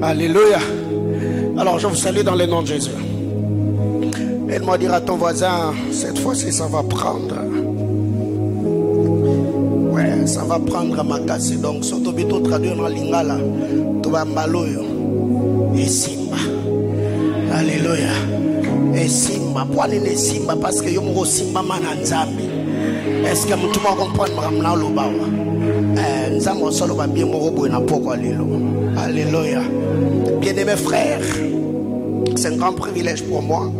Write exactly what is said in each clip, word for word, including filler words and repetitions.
Alléluia. Alors je vous salue dans le nom de Jésus. Aide-moi à dire à ton voisin, cette fois-ci ça va prendre. Ouais, ça va prendre à ma casse. Donc, surtout bito traduire dans lingala, tu vas mbaloyo. Et simba. Alléluia. Et simba. Pourquoi les simba? Parce que yomo simba mananzambi. Est-ce que tu vas comprendre ramna lobawa? Eh, nzambo solo ba bien mo robo na poko alilo. Alléluia. Bien-aimés frères, c'est un grand privilège pour moi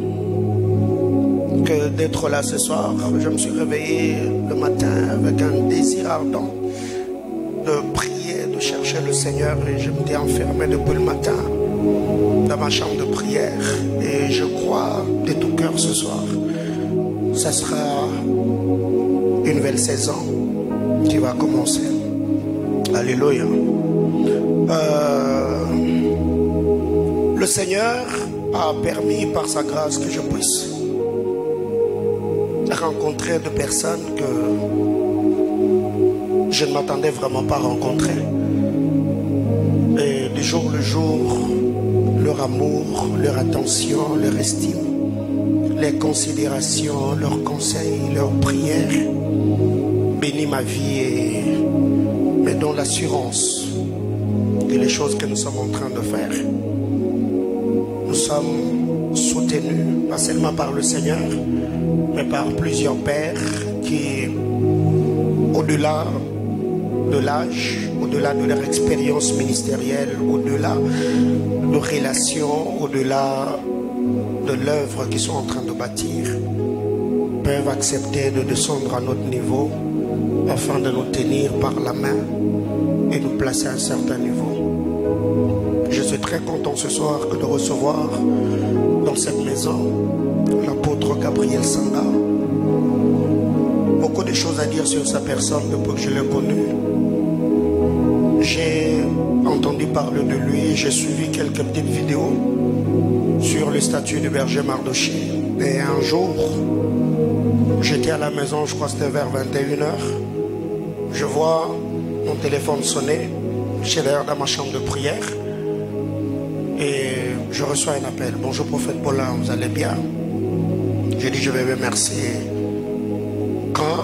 que d'être là ce soir. Je me suis réveillé le matin avec un désir ardent de prier, de chercher le Seigneur, et je m'étais enfermé depuis le matin dans ma chambre de prière, et je crois de tout cœur ce soir ça sera une nouvelle saison qui va commencer. Alléluia. euh, le Seigneur a permis par sa grâce que je puisse rencontrer de personnes que je ne m'attendais vraiment pas à rencontrer. Et de jour le jour, leur amour, leur attention, leur estime, les considérations, leurs conseils, leurs prières bénit ma vie et me donne l'assurance que les choses que nous sommes en train de faire, nous sommes soutenus, pas seulement par le Seigneur, mais par plusieurs pères qui, au-delà de l'âge, au-delà de leur expérience ministérielle, au-delà de relations, au-delà de l'œuvre qu'ils sont en train de bâtir, peuvent accepter de descendre à notre niveau afin de nous tenir par la main et nous placer à un certain niveau. Je suis très content ce soir que de recevoir dans cette maison l'apôtre Gabriel Sanga. Beaucoup de choses à dire sur sa personne depuis que je l'ai connu. J'ai entendu parler de lui, j'ai suivi quelques petites vidéos sur le statut du berger Mardoché. Et un jour, j'étais à la maison, je crois que c'était vers vingt et une heures. Je vois mon téléphone sonner, j'étais d'ailleurs dans ma chambre de prière. Et je reçois un appel. Bonjour prophète Paulin, vous allez bien? J'ai dit je vais remercier. Quand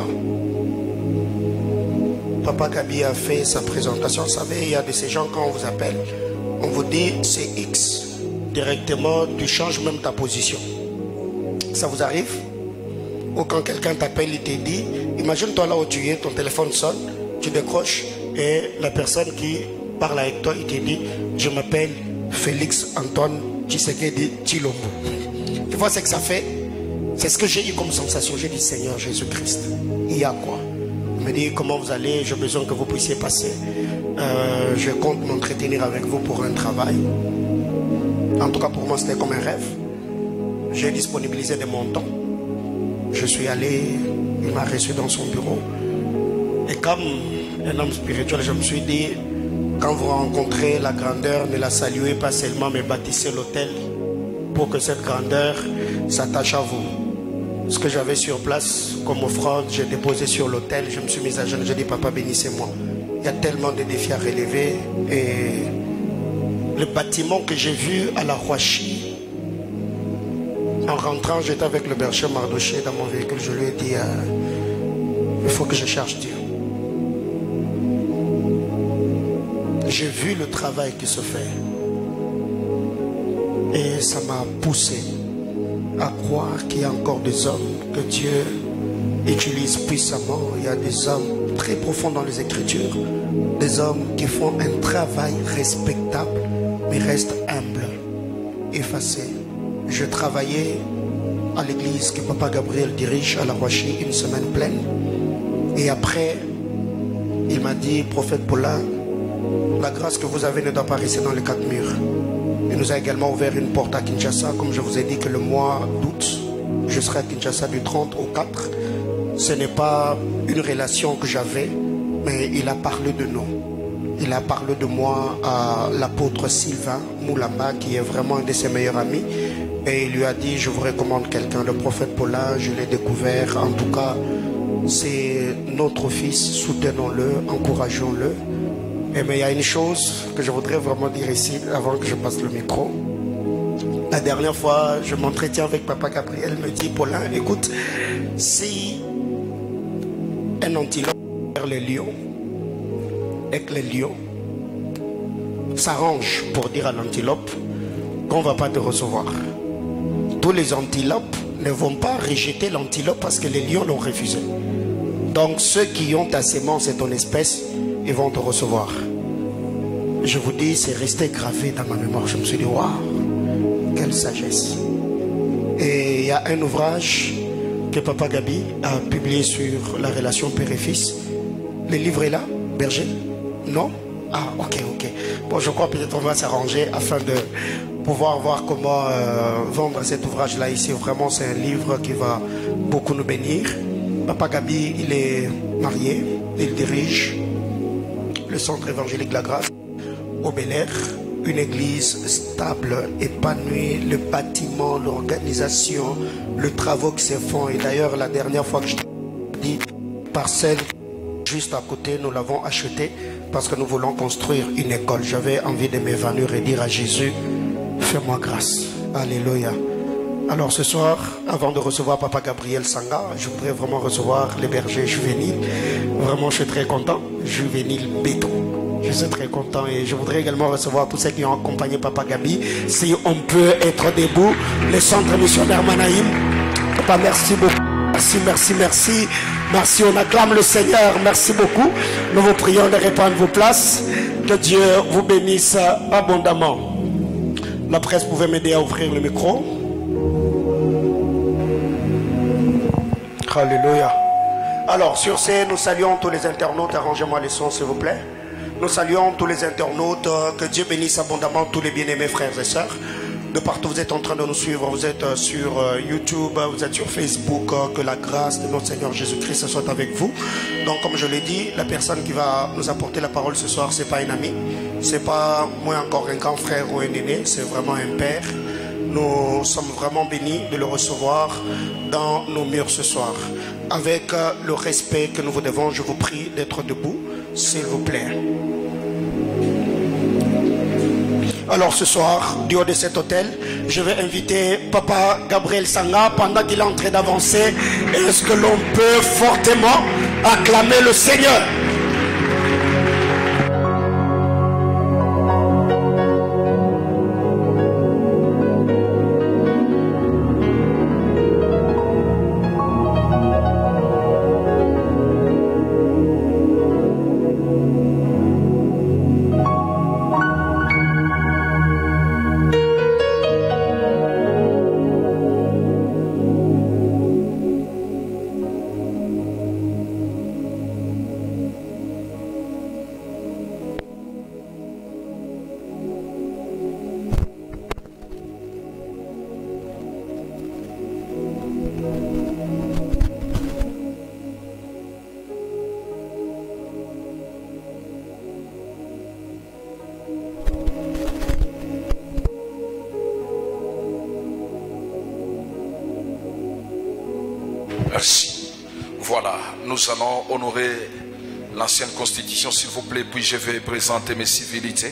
Papa Gabi a fait sa présentation, vous savez, il y a de ces gens, quand on vous appelle, on vous dit c'est X. Directement, tu changes même ta position. Ça vous arrive? Ou quand quelqu'un t'appelle, il te dit, imagine-toi là où tu es, ton téléphone sonne, tu décroches, et la personne qui parle avec toi, il te dit, je m'appelle Félix Antoine Tshisekedi Tshilombo. Tu vois ce que ça fait? C'est ce que j'ai eu comme sensation. J'ai dit, Seigneur Jésus-Christ, il y a quoi? Il me dit, comment vous allez? J'ai besoin que vous puissiez passer. Euh, je compte m'entretenir avec vous pour un travail. En tout cas, pour moi, c'était comme un rêve. J'ai disponibilisé de mon temps. Je suis allé, il m'a reçu dans son bureau. Et comme un homme spirituel, je me suis dit, quand vous rencontrez la grandeur, ne la saluez pas seulement, mais bâtissez l'autel pour que cette grandeur s'attache à vous. Ce que j'avais sur place comme offrande, j'ai déposé sur l'autel, je me suis mis à genoux, j'ai dit, papa, bénissez-moi. Il y a tellement de défis à relever. Et le bâtiment que j'ai vu à la Roachie, en rentrant, j'étais avec le berger Mardoché dans mon véhicule, je lui ai dit, euh, il faut que je cherche Dieu. J'ai vu le travail qui se fait et ça m'a poussé à croire qu'il y a encore des hommes que Dieu utilise puissamment. Il y a des hommes très profonds dans les Écritures, des hommes qui font un travail respectable mais restent humbles, effacés. Je travaillais à l'église que Papa Gabriel dirige à la Roachie une semaine pleine, et après il m'a dit, prophète Paulin, la grâce que vous avez ne doit pas rester dans les quatre murs. Il nous a également ouvert une porte à Kinshasa. Comme je vous ai dit que le mois d'août, je serai à Kinshasa du trente au quatre. Ce n'est pas une relation que j'avais, mais il a parlé de nous. Il a parlé de moi à l'apôtre Sylvain Moulamba, qui est vraiment un de ses meilleurs amis. Et il lui a dit, je vous recommande quelqu'un, le prophète Paulin, je l'ai découvert. En tout cas, c'est notre fils, soutenons-le, encourageons-le. Et mais il y a une chose que je voudrais vraiment dire ici, avant que je passe le micro. La dernière fois, je m'entretiens avec Papa Gabriel, me dit, Paulin, écoute, si un antilope vers les lions, et que les lions s'arrangent pour dire à l'antilope qu'on ne va pas te recevoir. Tous les antilopes ne vont pas rejeter l'antilope parce que les lions l'ont refusé. Donc ceux qui ont ta sémence et ton espèce, ils vont te recevoir. Je vous dis, c'est resté gravé dans ma mémoire. Je me suis dit, waouh, quelle sagesse. Et il y a un ouvrage que Papa Gabi a publié sur la relation père et fils. Le livre est là, Berger? Non? Ah, ok, ok. Bon, je crois peut-être on va s'arranger afin de pouvoir voir comment euh, vendre cet ouvrage-là ici. Vraiment, c'est un livre qui va beaucoup nous bénir. Papa Gabi, il est marié, il dirige le centre évangélique La Grâce au Bel-Air, une église stable, épanouie, le bâtiment, l'organisation, le travaux qui se font. Et d'ailleurs, la dernière fois que je t'ai dit, parcelle juste à côté, nous l'avons acheté parce que nous voulons construire une école. J'avais envie de m'évanouir et dire à Jésus, fais-moi grâce. Alléluia. Alors ce soir, avant de recevoir Papa Gabriel Sanga, je voudrais vraiment recevoir les bergers juvéniles. Vraiment, je suis très content. Juvénile béton. Je suis très content et je voudrais également recevoir tous ceux qui ont accompagné Papa Gabi. Si on peut être debout, le centre missionnaire Manaïm. Papa, merci beaucoup. Merci, merci, merci. Merci, on acclame le Seigneur. Merci beaucoup. Nous vous prions de reprendre vos places. Que Dieu vous bénisse abondamment. La presse pouvait m'aider à ouvrir le micro. Alléluia. Alors, sur ce, nous saluons tous les internautes. Arrangez-moi les sons, s'il vous plaît. Nous saluons tous les internautes. Que Dieu bénisse abondamment tous les bien-aimés frères et sœurs. De partout, vous êtes en train de nous suivre. Vous êtes sur YouTube, vous êtes sur Facebook. Que la grâce de notre Seigneur Jésus-Christ soit avec vous. Donc, comme je l'ai dit, la personne qui va nous apporter la parole ce soir, c'est pas un ami. C'est pas moi encore un grand frère ou un aîné. C'est vraiment un père. Nous sommes vraiment bénis de le recevoir dans nos murs ce soir. Avec le respect que nous vous devons, je vous prie d'être debout, s'il vous plaît. Alors ce soir, du haut de cet hôtel, je vais inviter Papa Gabriel Sanga pendant qu'il est en train d'avancer. Est-ce que l'on peut fortement acclamer le Seigneur? Merci. Voilà, nous allons honorer l'ancienne constitution, s'il vous plaît, puis je vais présenter mes civilités.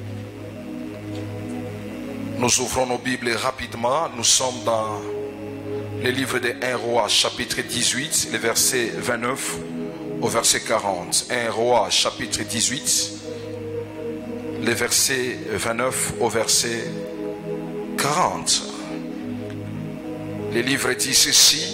Nous ouvrons nos Bibles rapidement. Nous sommes dans le livre des un roi, chapitre dix-huit, le verset vingt-neuf au verset quarante. un roi, chapitre dix-huit, le verset vingt-neuf au verset quarante. Le livre dit ceci.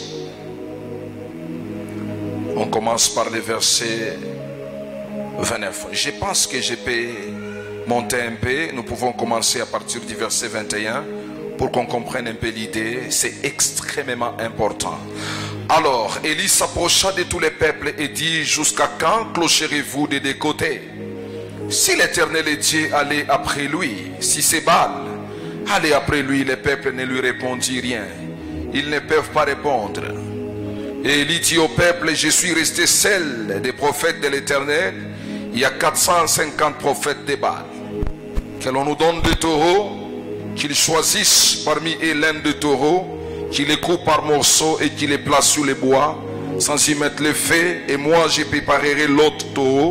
On commence par le verset vingt-neuf. Je pense que je peux monter un peu. Nous pouvons commencer à partir du verset vingt et un pour qu'on comprenne un peu l'idée. C'est extrêmement important. Alors, Élie s'approcha de tous les peuples et dit: jusqu'à quand clocherez-vous des deux côtés? Si l'Éternel est Dieu, allez après lui. Si c'est Baal, allez après lui. Les peuples ne lui répondirent rien. Ils ne peuvent pas répondre. Et il dit au peuple: je suis resté seul des prophètes de l'Éternel. Il y a quatre cent cinquante prophètes de Baal. Que l'on nous donne des taureaux, qu'ils choisissent parmi eux l'un de taureaux, qu'ils les coupent par morceaux et qu'ils les placent sur les bois, sans y mettre le feu. Et moi je préparerai l'autre taureau,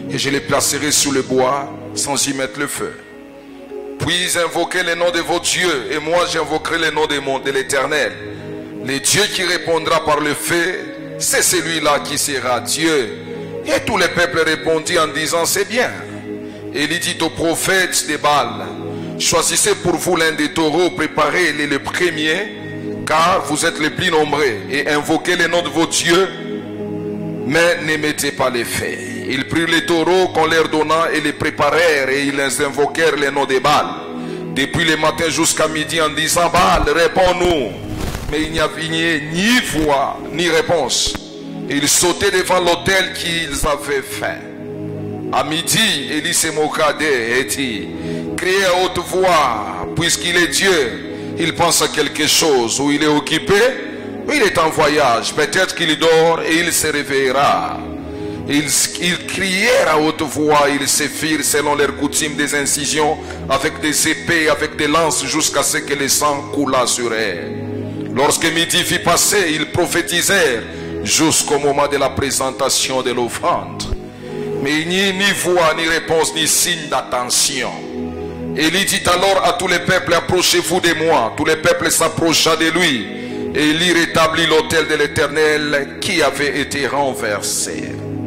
et je les placerai sous le bois sans y mettre le feu. Puis invoquez les noms de vos dieux, et moi j'invoquerai les noms de, mon, de l'Éternel. Le Dieu qui répondra par le feu, c'est celui-là qui sera Dieu. Et tout le peuple répondit en disant, c'est bien. Et il dit aux prophètes de Baal, choisissez pour vous l'un des taureaux, préparez-les le premier, car vous êtes les plus nombreux, et invoquez les noms de vos dieux, mais ne mettez pas les faits. Ils prirent les taureaux qu'on leur donna et les préparèrent, et ils invoquèrent les noms de Baal depuis le matin jusqu'à midi en disant, Baal, réponds-nous. Mais il n'y avait ni voix ni réponse. Ils sautaient devant l'autel qu'ils avaient fait. À midi, Élie se moqua d'eux et dit, criez à haute voix, puisqu'il est Dieu. Il pense à quelque chose, ou il est occupé, ou il est en voyage. Peut-être qu'il dort et il se réveillera. Ils, ils crièrent à haute voix, ils se firent selon leur coutume des incisions, avec des épées, avec des lances, jusqu'à ce que le sang coulât sur elles. Lorsque midi fut passé, ils prophétisèrent jusqu'au moment de la présentation de l'offrande. Mais il n'y eut ni voix, ni réponse, ni signe d'attention. Élie dit alors à tous les peuples, approchez-vous de moi. Tous les peuples s'approcha de lui. Et Élie rétablit l'autel de l'Éternel qui avait été renversé.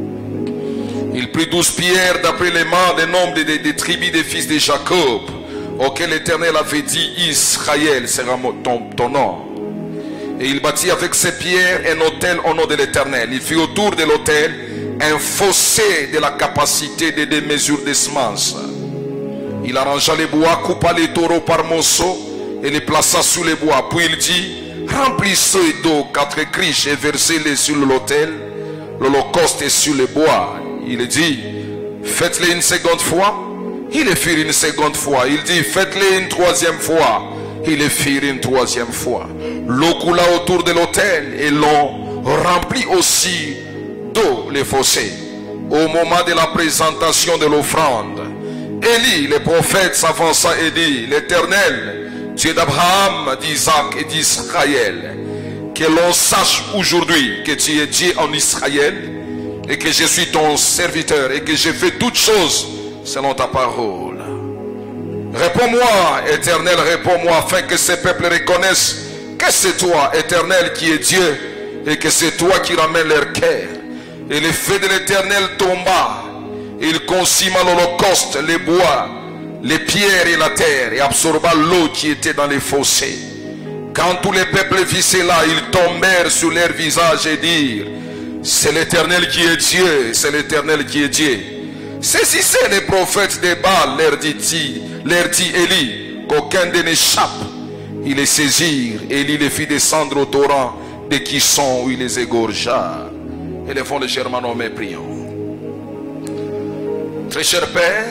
Il prit douze pierres d'après les mains des nombres des, des, des tribus des fils de Jacob, auxquels l'Éternel avait dit, Israël sera ton, ton nom. Et il bâtit avec ces pierres un autel au nom de l'Éternel. Il fit autour de l'autel un fossé de la capacité de deux mesures de semences. Il arrangea les bois, coupa les taureaux par morceaux et les plaça sous les bois. Puis il dit, remplissez d'eau quatre criches et versez-les sur l'autel, l'holocauste est sur les bois. Il dit, faites-le une seconde fois. Il le fit une seconde fois. Il dit, faites-le une troisième fois. Il le fit une troisième fois. L'eau coula autour de l'autel et l'on remplit aussi d'eau les fossés. Au moment de la présentation de l'offrande, Élie, le prophète, s'avança et dit, l'Éternel, Dieu d'Abraham, d'Isaac et d'Israël, que l'on sache aujourd'hui que tu es Dieu en Israël et que je suis ton serviteur et que je fais toutes choses selon ta parole. Réponds-moi, Éternel, réponds-moi, afin que ces peuples reconnaissent que c'est toi, Éternel, qui est Dieu, et que c'est toi qui ramènes leur cœur. Et le feu de l'Éternel tomba, il consuma l'holocauste, les bois, les pierres et la terre, et absorba l'eau qui était dans les fossés. Quand tous les peuples virent cela, ils tombèrent sur leur visage et dirent, c'est l'Éternel qui est Dieu, c'est l'Éternel qui est Dieu. Saisissez les prophètes des Baal, leur dit-il, leur dit Élie, qu'aucun d'eux n'échappe. Ils les saisirent, Élie les fit descendre au torrent de Kishon où il les égorgea. Élevons légèrement nos mains, prions. Très cher Père,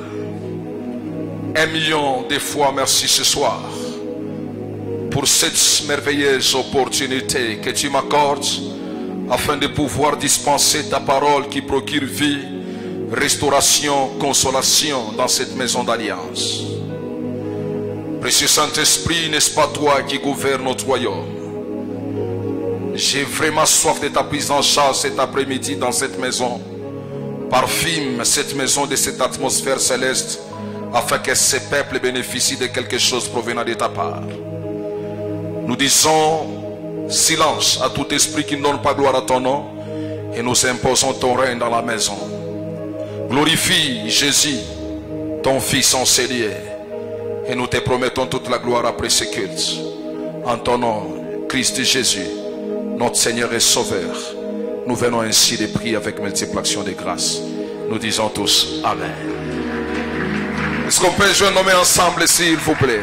un million de fois merci ce soir pour cette merveilleuse opportunité que tu m'accordes afin de pouvoir dispenser ta parole qui procure vie, restauration, consolation dans cette maison d'alliance. Précieux Saint-Esprit, n'est-ce pas toi qui gouverne notre royaume? J'ai vraiment soif de ta prise en charge cet après-midi dans cette maison. Parfume cette maison de cette atmosphère céleste afin que ces peuples bénéficient de quelque chose provenant de ta part. Nous disons silence à tout esprit qui ne donne pas gloire à ton nom et nous imposons ton règne dans la maison. Glorifie Jésus, ton Fils en Seigneur, et nous te promettons toute la gloire après ce culte. En ton nom, Christ Jésus, notre Seigneur et Sauveur, nous venons ainsi de prier avec multiplication de grâces. Nous disons tous Amen. Est-ce qu'on peut jouer nommer ensemble s'il vous plaît?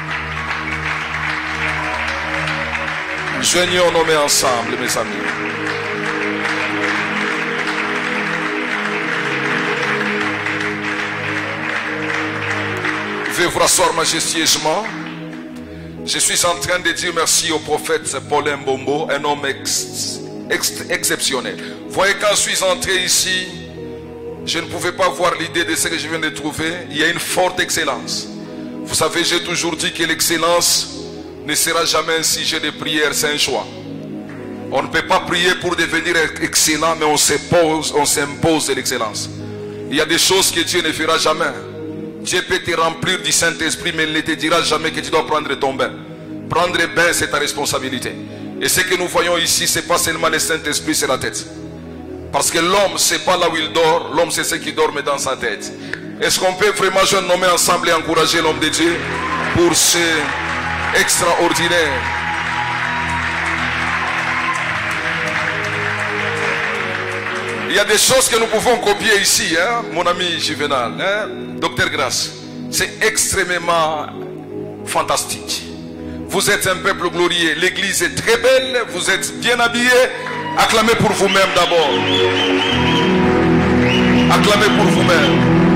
Joignons nommer ensemble, mes amis. Veuillez vous rasseoir majestueusement. Je suis en train de dire merci au prophète Paulin Bombo, un homme ex, ex, exceptionnel. Voyez, quand je suis entré ici, je ne pouvais pas voir l'idée de ce que je viens de trouver. Il y a une forte excellence. Vous savez, j'ai toujours dit que l'excellence ne sera jamais un sujet de prière, c'est un choix. On ne peut pas prier pour devenir excellent, mais on s'impose, on s'impose de l'excellence. Il y a des choses que Dieu ne fera jamais. Dieu peut te remplir du Saint-Esprit, mais il ne te dira jamais que tu dois prendre ton bain. Prendre bain, c'est ta responsabilité. Et ce que nous voyons ici, ce n'est pas seulement le Saint-Esprit, c'est la tête. Parce que l'homme, ce n'est pas là où il dort. L'homme, c'est ce qui dorme dans sa tête. Est-ce qu'on peut vraiment se nommer ensemble et encourager l'homme de Dieu pour ce extraordinaire? Il y a des choses que nous pouvons copier ici, hein, mon ami Juvenal, hein, Docteur Grasse. C'est extrêmement fantastique. Vous êtes un peuple glorieux. L'église est très belle. Vous êtes bien habillés. Acclamez pour vous-même d'abord. Acclamez pour vous-même.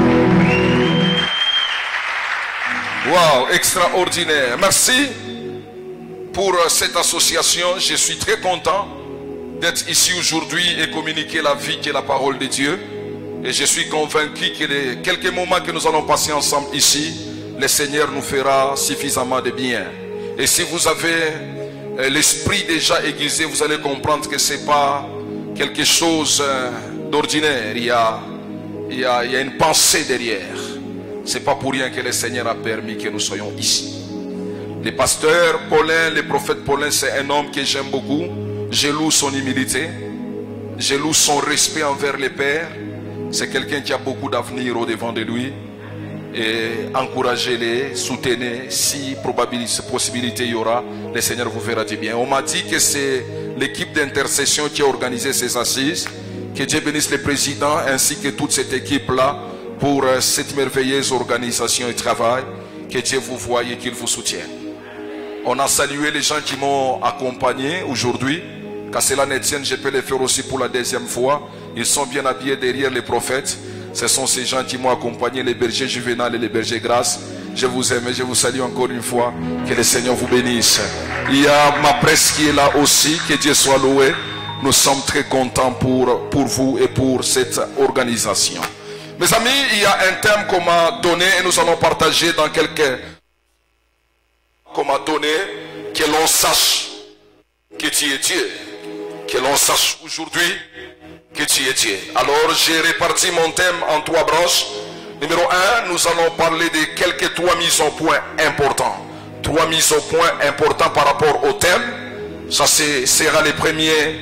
Waouh, extraordinaire. Merci pour cette association. Je suis très content d'être ici aujourd'hui et communiquer la vie qui est la parole de Dieu. Et je suis convaincu que les quelques moments que nous allons passer ensemble ici, le Seigneur nous fera suffisamment de bien. Et si vous avez l'esprit déjà aiguisé, vous allez comprendre que ce n'est pas quelque chose d'ordinaire. Il y a, il y a, il y a une pensée derrière. Ce n'est pas pour rien que le Seigneur a permis que nous soyons ici. Le pasteur Paulin, le prophète Paulin, c'est un homme que j'aime beaucoup. Je loue son humilité. Je loue son respect envers les pères. C'est quelqu'un qui a beaucoup d'avenir au-devant de lui. Et encouragez-les, soutenez. Si probabilité, possibilité il y aura, le Seigneur vous verra du bien. On m'a dit que c'est l'équipe d'intercession qui a organisé ces assises. Que Dieu bénisse le président ainsi que toute cette équipe-là pour cette merveilleuse organisation et travail. Que Dieu vous voie et qu'il vous soutienne. On a salué les gens qui m'ont accompagné aujourd'hui. Qu'à cela ne tienne, je peux le faire aussi pour la deuxième fois. Ils sont bien habillés derrière les prophètes. Ce sont ces gens qui m'ont accompagné, les bergers Juvenal et les bergers Grasse. Je vous aime et je vous salue encore une fois. Que le Seigneur vous bénisse. Il y a ma presse qui est là aussi. Que Dieu soit loué. Nous sommes très contents pour, pour vous et pour cette organisation. Mes amis, il y a un thème qu'on m'a donné et nous allons partager dans quelques... qu'on m'a donné, que l'on sache que tu es Dieu. Que l'on sache aujourd'hui que tu es Dieu. Alors j'ai réparti mon thème en trois branches. Numéro un, nous allons parler de quelques trois mises au point importantes. Trois mises au point importantes par rapport au thème. Ça sera les premiers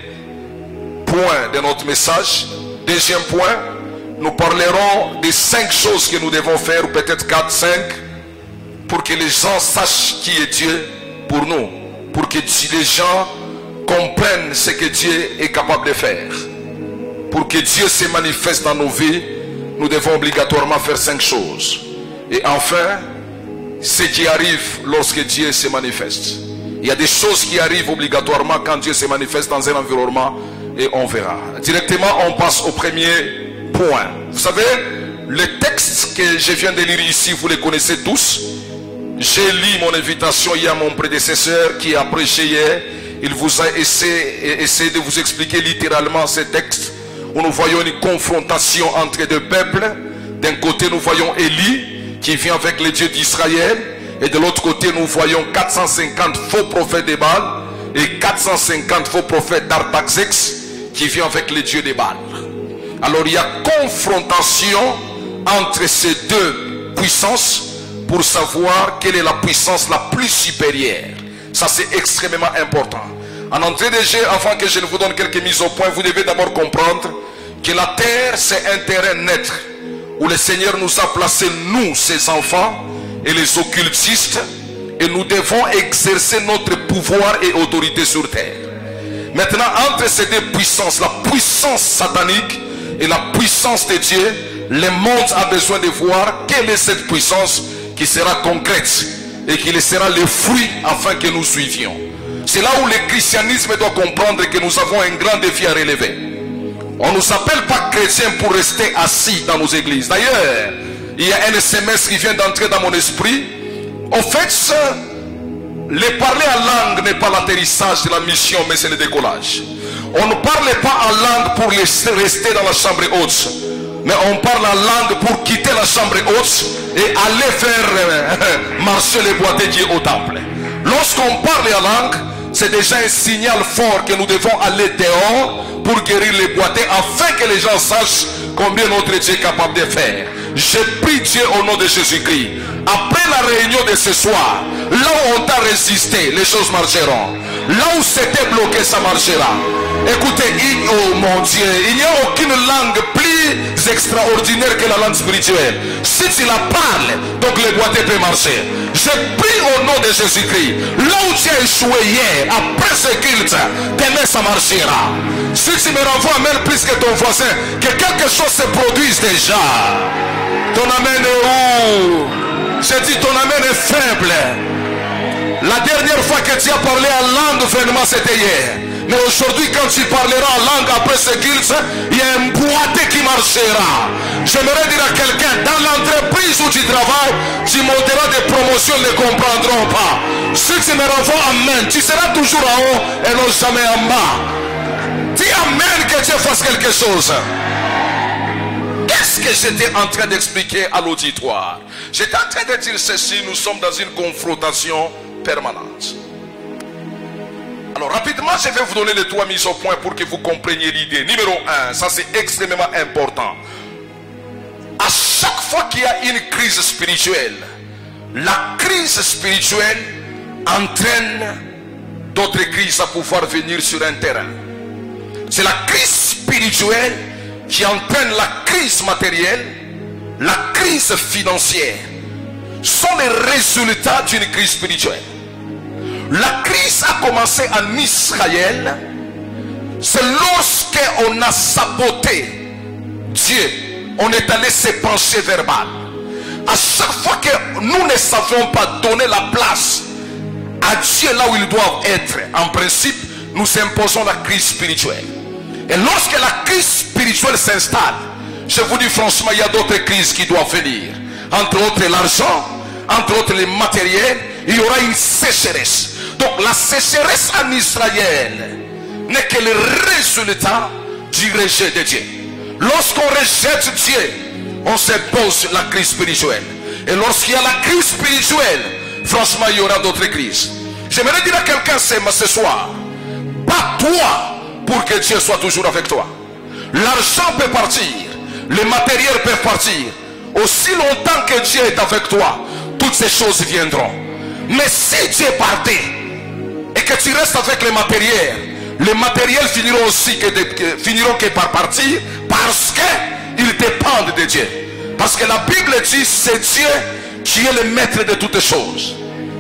points de notre message. Deuxième point, nous parlerons des cinq choses que nous devons faire, ou peut-être quatre, cinq, pour que les gens sachent qui est Dieu pour nous. Pour que les gens comprennent ce que Dieu est capable de faire. Pour que Dieu se manifeste dans nos vies, nous devons obligatoirement faire cinq choses. Et enfin, ce qui arrive lorsque Dieu se manifeste. Il y a des choses qui arrivent obligatoirement quand Dieu se manifeste dans un environnement et on verra. Directement, on passe au premier point. Vous savez, le texte que je viens de lire ici, vous les connaissez tous. J'ai lu mon invitation hier à mon prédécesseur qui a prêché hier. Il vous a essayé, essayé de vous expliquer littéralement ce texte. Où nous voyons une confrontation entre deux peuples. D'un côté, nous voyons Élie qui vient avec les dieux d'Israël. Et de l'autre côté, nous voyons quatre cent cinquante faux prophètes de Baal et quatre cent cinquante faux prophètes d'Artaxerxès qui viennent avec les dieux de Baal. Alors, il y a confrontation entre ces deux puissances pour savoir quelle est la puissance la plus supérieure. Ça, c'est extrêmement important. En entrée de jeu, avant que je ne vous donne quelques mises au point, vous devez d'abord comprendre que la terre, c'est un terrain neutre où le Seigneur nous a placés, nous, ses enfants, et les occultistes, et nous devons exercer notre pouvoir et autorité sur terre. Maintenant, entre ces deux puissances, la puissance satanique et la puissance de Dieu, le monde a besoin de voir quelle est cette puissance qui sera concrète et qui sera le fruit afin que nous suivions. C'est là où le christianisme doit comprendre que nous avons un grand défi à relever. On ne nous appelle pas chrétiens pour rester assis dans nos églises. D'ailleurs, il y a un S M S qui vient d'entrer dans mon esprit. En fait, le parler en langue n'est pas l'atterrissage de la mission, mais c'est le décollage. On ne parle pas en langue pour rester dans la chambre haute, mais on parle en langue pour quitter la chambre haute et aller faire marcher les boîtiers qui est au temple. Lorsqu'on parle en langue, c'est déjà un signal fort que nous devons aller dehors pour guérir les boiteux, afin que les gens sachent combien notre Dieu est capable de faire. Je prie Dieu au nom de Jésus-Christ. Après la réunion de ce soir, là où on t'a résisté, les choses marcheront. Là où c'était bloqué, ça marchera. Écoutez, il, oh mon Dieu, il n'y a aucune langue plus extraordinaire que la langue spirituelle. Si tu la parles, donc les boiteux peuvent marcher. Je prie au nom de Jésus-Christ. Là où tu as échoué hier, après ce culte, demain ça marchera. Si tu me renvoies même plus que ton voisin, que quelque chose se produise déjà. Ton amen est où? J'ai dit ton amen est faible. La dernière fois que tu as parlé en langue, vraiment c'était hier. Mais aujourd'hui, quand tu parleras en langue après ce culte, il y a un boiteux qui marchera. J'aimerais dire à quelqu'un, dans l'entreprise où tu travailles, tu monteras des promotions, ne comprendront pas. Si tu me renvoies amen, tu seras toujours en haut et non jamais en bas. Dis amen que Dieu fasse quelque chose. Qu'est-ce que j'étais en train d'expliquer à l'auditoire? J'étais en train de dire ceci, nous sommes dans une confrontation permanente. Alors rapidement, je vais vous donner les trois mises au point pour que vous compreniez l'idée. Numéro un, ça c'est extrêmement important. À chaque fois qu'il y a une crise spirituelle, la crise spirituelle entraîne d'autres crises à pouvoir venir sur un terrain. C'est la crise spirituelle qui entraîne la crise matérielle, la crise financière. Sont les résultats d'une crise spirituelle. La crise a commencé en Israël. C'est lorsque on a saboté Dieu, on est allé se pencher vers Baal. À chaque fois que nous ne savons pas donner la place à Dieu là où ils doivent être, en principe, nous imposons la crise spirituelle. Et lorsque la crise spirituelle s'installe, je vous dis franchement, il y a d'autres crises qui doivent venir. Entre autres l'argent, entre autres les matériels, il y aura une sécheresse. Donc la sécheresse en Israël n'est que le résultat du rejet de Dieu. Lorsqu'on rejette Dieu, on se pose la crise spirituelle. Et lorsqu'il y a la crise spirituelle, franchement il y aura d'autres crises. J'aimerais dire à quelqu'un ce soir, bats-toi pour que Dieu soit toujours avec toi. L'argent peut partir, les matériels peuvent partir. Aussi longtemps que Dieu est avec toi, toutes ces choses viendront. Mais si Dieu partait et que tu restes avec les matériels, les matériels finiront aussi que, de, que, finiront que par partir, parce qu'ils dépendent de Dieu. Parce que la Bible dit c'est Dieu qui est le maître de toutes choses.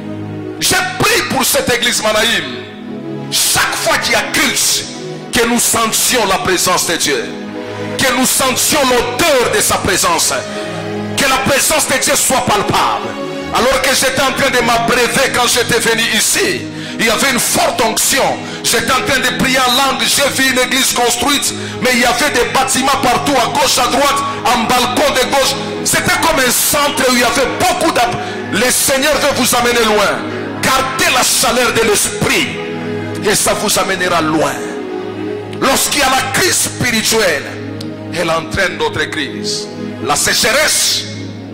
Je prie pour cette église Manaïm. Chaque fois qu'il y a culte, que nous sentions la présence de Dieu, que nous sentions l'odeur de sa présence, que la présence de Dieu soit palpable. Alors que j'étais en train de m'abreuver quand j'étais venu ici, il y avait une forte onction. J'étais en train de prier en langue. J'ai vu une église construite, mais il y avait des bâtiments partout, à gauche, à droite, en balcon de gauche. C'était comme un centre où il y avait beaucoup d'appels. Le Seigneur veut vous amener loin. Gardez la chaleur de l'esprit et ça vous amènera loin. Lorsqu'il y a la crise spirituelle, elle entraîne d'autres crises. La sécheresse,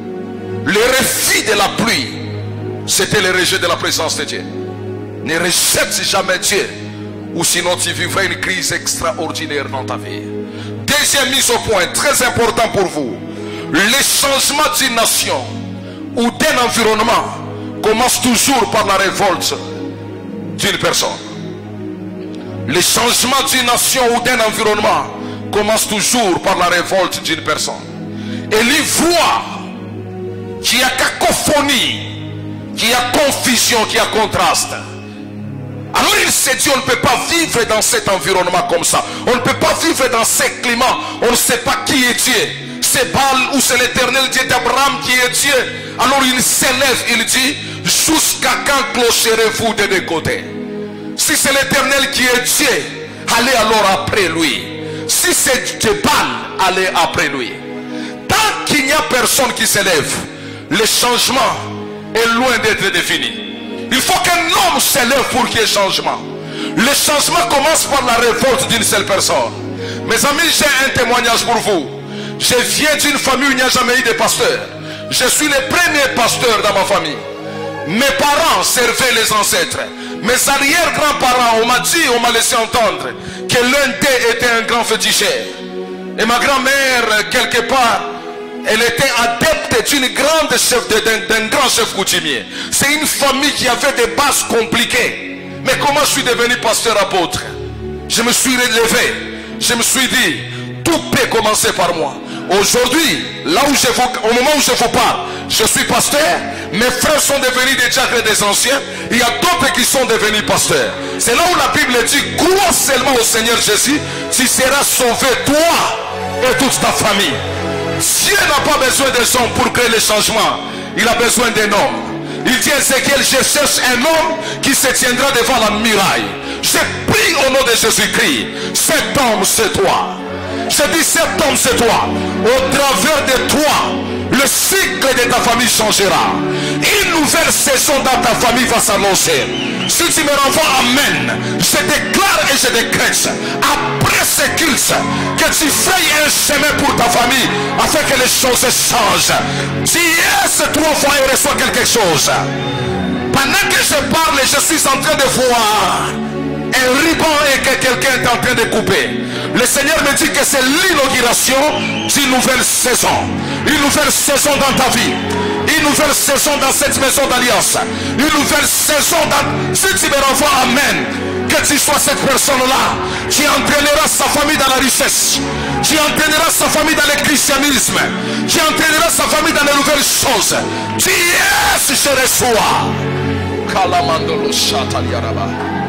le refus de la pluie, c'était le rejet de la présence de Dieu. Ne rejette jamais Dieu, ou sinon tu vivras une crise extraordinaire dans ta vie. Deuxième mise au point, très important pour vous. Les changements d'une nation ou d'un environnement commencent toujours par la révolte d'une personne. Les changements d'une nation ou d'un environnement commencent toujours par la révolte d'une personne. Et lui voit qu'il y a cacophonie, qu'il y a confusion, qu'il y a contraste. Alors il s'est dit, on ne peut pas vivre dans cet environnement comme ça. On ne peut pas vivre dans ces climats. On ne sait pas qui est Dieu. C'est Baal ou c'est l'éternel Dieu d'Abraham qui est Dieu. Alors il s'élève, il dit, jusqu'à quand clocherez-vous de deux côtés? Si c'est l'éternel qui est Dieu, allez alors après lui. Si c'est Baal, allez après lui. Tant qu'il n'y a personne qui s'élève, le changement est loin d'être défini. Il faut qu'un homme s'élève pour qu'il y ait changement. Le changement commence par la révolte d'une seule personne. Mes amis, j'ai un témoignage pour vous. Je viens d'une famille où il n'y a jamais eu de pasteur. Je suis le premier pasteur dans ma famille. Mes parents servaient les ancêtres. Mes arrière-grands-parents, on m'a dit, on m'a laissé entendre que l'un d'eux était un grand féticheur. Et ma grand-mère, quelque part, elle était adepte d'une grande chef, d'un grand chef coutumier. C'est une famille qui avait des bases compliquées. Mais comment je suis devenu pasteur apôtre? Je me suis relevé. Je me suis dit, tout peut commencer par moi. Aujourd'hui, là où je vous, au moment où je vous parle, je suis pasteur. Mes frères sont devenus des diacres et des anciens. Il y a d'autres qui sont devenus pasteurs. C'est là où la Bible dit, crois seulement au Seigneur Jésus, tu seras sauvé, toi et toute ta famille. Dieu n'a pas besoin des hommes pour créer les changements. Il a besoin d'un homme. Il dit à Ézéchiel, je cherche un homme qui se tiendra devant la muraille. Je prie au nom de Jésus-Christ. Cet homme, c'est toi. Je dis, cet homme, c'est toi. Au travers de toi, le cycle de ta famille changera. Une nouvelle saison dans ta famille va s'annoncer. Si tu me renvoies, amen. Je déclare et je décrète, après ce culte, que tu frayes un chemin pour ta famille, afin que les choses changent. Tu es trois fois et reçois quelque chose. Pendant que je parle, je suis en train de voir un ruban et que quelqu'un est en train de couper. Le Seigneur me dit que c'est l'inauguration d'une nouvelle saison. Une nouvelle saison dans ta vie. Une nouvelle saison dans cette maison d'alliance. Une nouvelle saison dans... Si tu me renvoies, amen. Que tu sois cette personne-là qui entraînera sa famille dans la richesse. Qui entraînera sa famille dans le christianisme. Qui entraînera sa famille dans les nouvelles choses. Qui est ce que je reçois. Kalamandolo Shataliaraba.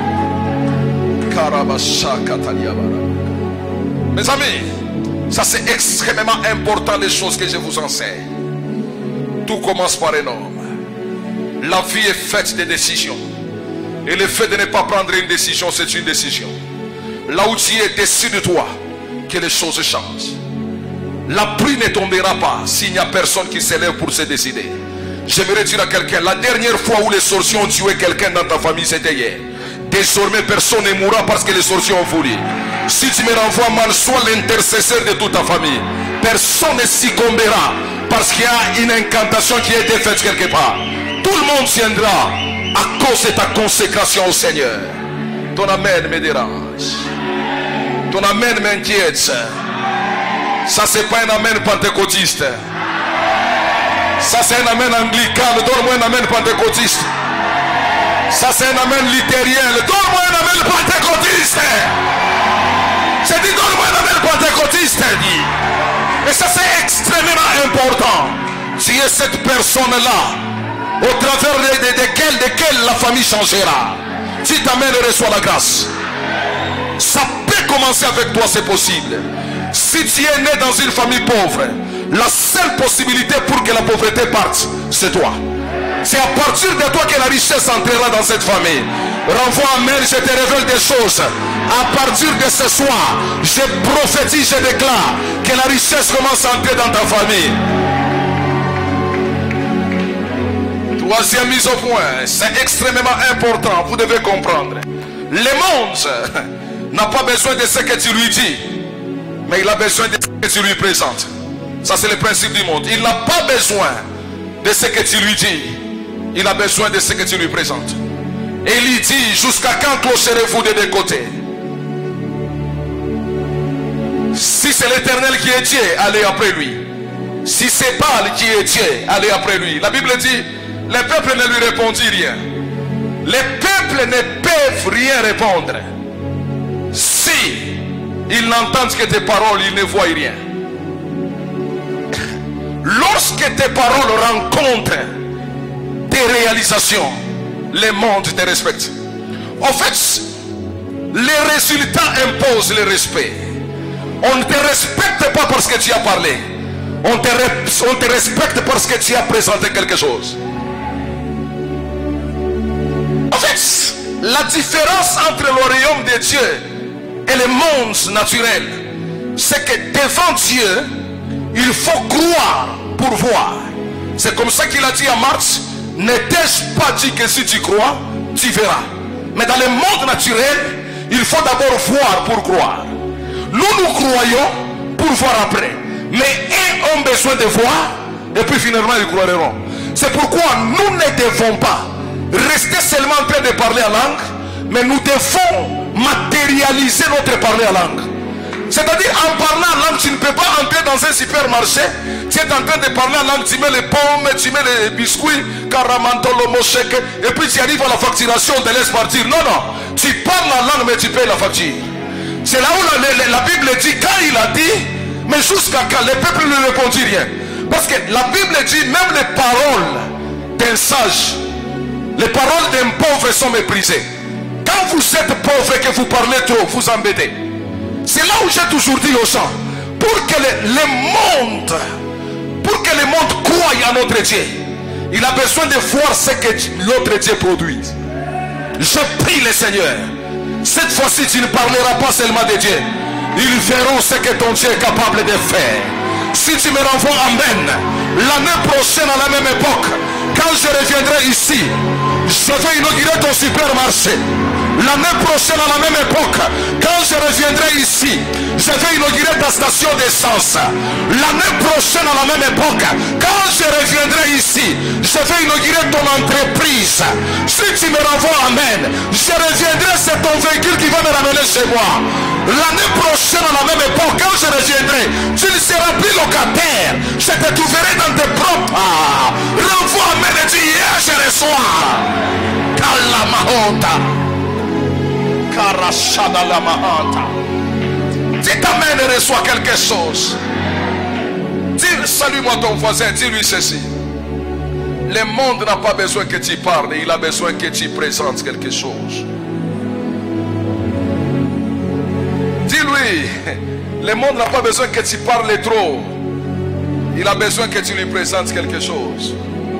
Mes amis, ça c'est extrêmement important, les choses que je vous enseigne. Tout commence par un homme. La vie est faite de décisions. Et le fait de ne pas prendre une décision, c'est une décision. Là où tu es, décide de toi que les choses changent. La pluie ne tombera pas s'il n'y a personne qui s'élève pour se décider. J'aimerais dire à quelqu'un, la dernière fois où les sorciers ont tué quelqu'un dans ta famille, c'était hier. Désormais, personne ne mourra parce que les sorciers ont voulu. Si tu me renvoies mal, sois l'intercesseur de toute ta famille. Personne ne succombera parce qu'il y a une incantation qui a été faite quelque part. Tout le monde tiendra à cause de ta consécration au Seigneur. Ton amen me dérange. Ton amen m'inquiète. Ça, c'est pas un amen pentecôtiste. Ça, c'est un amen anglican. Donne-moi un amen pentecôtiste. Ça, c'est un amen luthérien. Donne-moi un amen pentecôtiste. J'ai dit, donne-moi un amen pentecôtiste. Et ça, c'est extrêmement important. Tu es cette personne-là, au travers de, de, de, quelle, de quelle la famille changera. Tu t'amènes et reçois la grâce. Ça peut commencer avec toi, c'est possible. Si tu es né dans une famille pauvre, la seule possibilité pour que la pauvreté parte, c'est toi. C'est à partir de toi que la richesse entrera dans cette famille. Renvoie amen, je te révèle des choses. À partir de ce soir, je prophétise, je déclare que la richesse commence à entrer dans ta famille. Troisième mise au point, c'est extrêmement important, vous devez comprendre. Le monde n'a pas besoin de ce que tu lui dis, mais il a besoin de ce que tu lui présentes. Ça, c'est le principe du monde. Il n'a pas besoin de ce que tu lui dis, il a besoin de ce que tu lui présentes. Et il dit, jusqu'à quand clocherez-vous des deux côtés? Si c'est l'Éternel qui est Dieu, allez après lui. Si c'est Baal qui est Dieu, allez après lui. La Bible dit, les peuples ne lui répondit rien. Les peuples ne peuvent rien répondre. Si ils n'entendent que tes paroles, ils ne voient rien. Lorsque tes paroles rencontrent tes réalisations, le monde te respecte. En fait, les résultats imposent le respect. On ne te respecte pas parce que tu as parlé. On te, on te respecte parce que tu as présenté quelque chose. En fait, la différence entre le royaume de Dieu et le monde naturel, c'est que devant Dieu, il faut croire pour voir. C'est comme ça qu'il a dit à Marthe, ne t'ai-je pas dit que si tu crois, tu verras. Mais dans le monde naturel, il faut d'abord voir pour croire. Nous, nous croyons pour voir après. Mais ils ont besoin de voir, et puis finalement ils croiront. C'est pourquoi nous ne devons pas rester seulement en train de parler en langue, mais nous devons matérialiser notre parler en langue. C'est-à-dire, en parlant en langue, tu ne peux pas entrer dans un supermarché. Tu es en train de parler en langue, tu mets les pommes, tu mets les biscuits, caramantolo, mochèque, et puis tu arrives à la facturation, on te laisse partir. Non, non. Tu parles en langue, mais tu payes la facture. C'est là où la, la, la Bible dit, quand il a dit, mais jusqu'à quand le peuple ne répondit rien. Parce que la Bible dit, même les paroles d'un sage, les paroles d'un pauvre sont méprisées. Quand vous êtes pauvre et que vous parlez trop, vous embêtez. C'est là où j'ai toujours dit aux gens, pour que le, le monde, pour que le monde croie en notre Dieu, il a besoin de voir ce que l'autre Dieu produit. Je prie le Seigneur, cette fois-ci tu ne parleras pas seulement de Dieu, ils verront ce que ton Dieu est capable de faire. Si tu me renvoies, amen, l'année prochaine à la même époque, quand je reviendrai ici, je vais inaugurer ton supermarché. L'année prochaine à la même époque, quand je reviendrai ici, je vais inaugurer ta station d'essence. L'année prochaine à la même époque, quand je reviendrai ici, je vais inaugurer ton entreprise. Si tu me renvoies, amen, je reviendrai, c'est ton véhicule qui va me ramener chez moi. L'année prochaine à la même époque, quand je reviendrai, tu ne seras plus locataire. Je te trouverai dans tes propres. Ah, renvoie, amen, et dis, hier je reçois. Kalamahota. Karashada la mahanta. Dis amen et reçois quelque chose. Dis, salue-moi ton voisin, dis-lui ceci. Le monde n'a pas besoin que tu parles, il a besoin que tu présentes quelque chose. Dis-lui, le monde n'a pas besoin que tu parles trop, il a besoin que tu lui présentes quelque chose.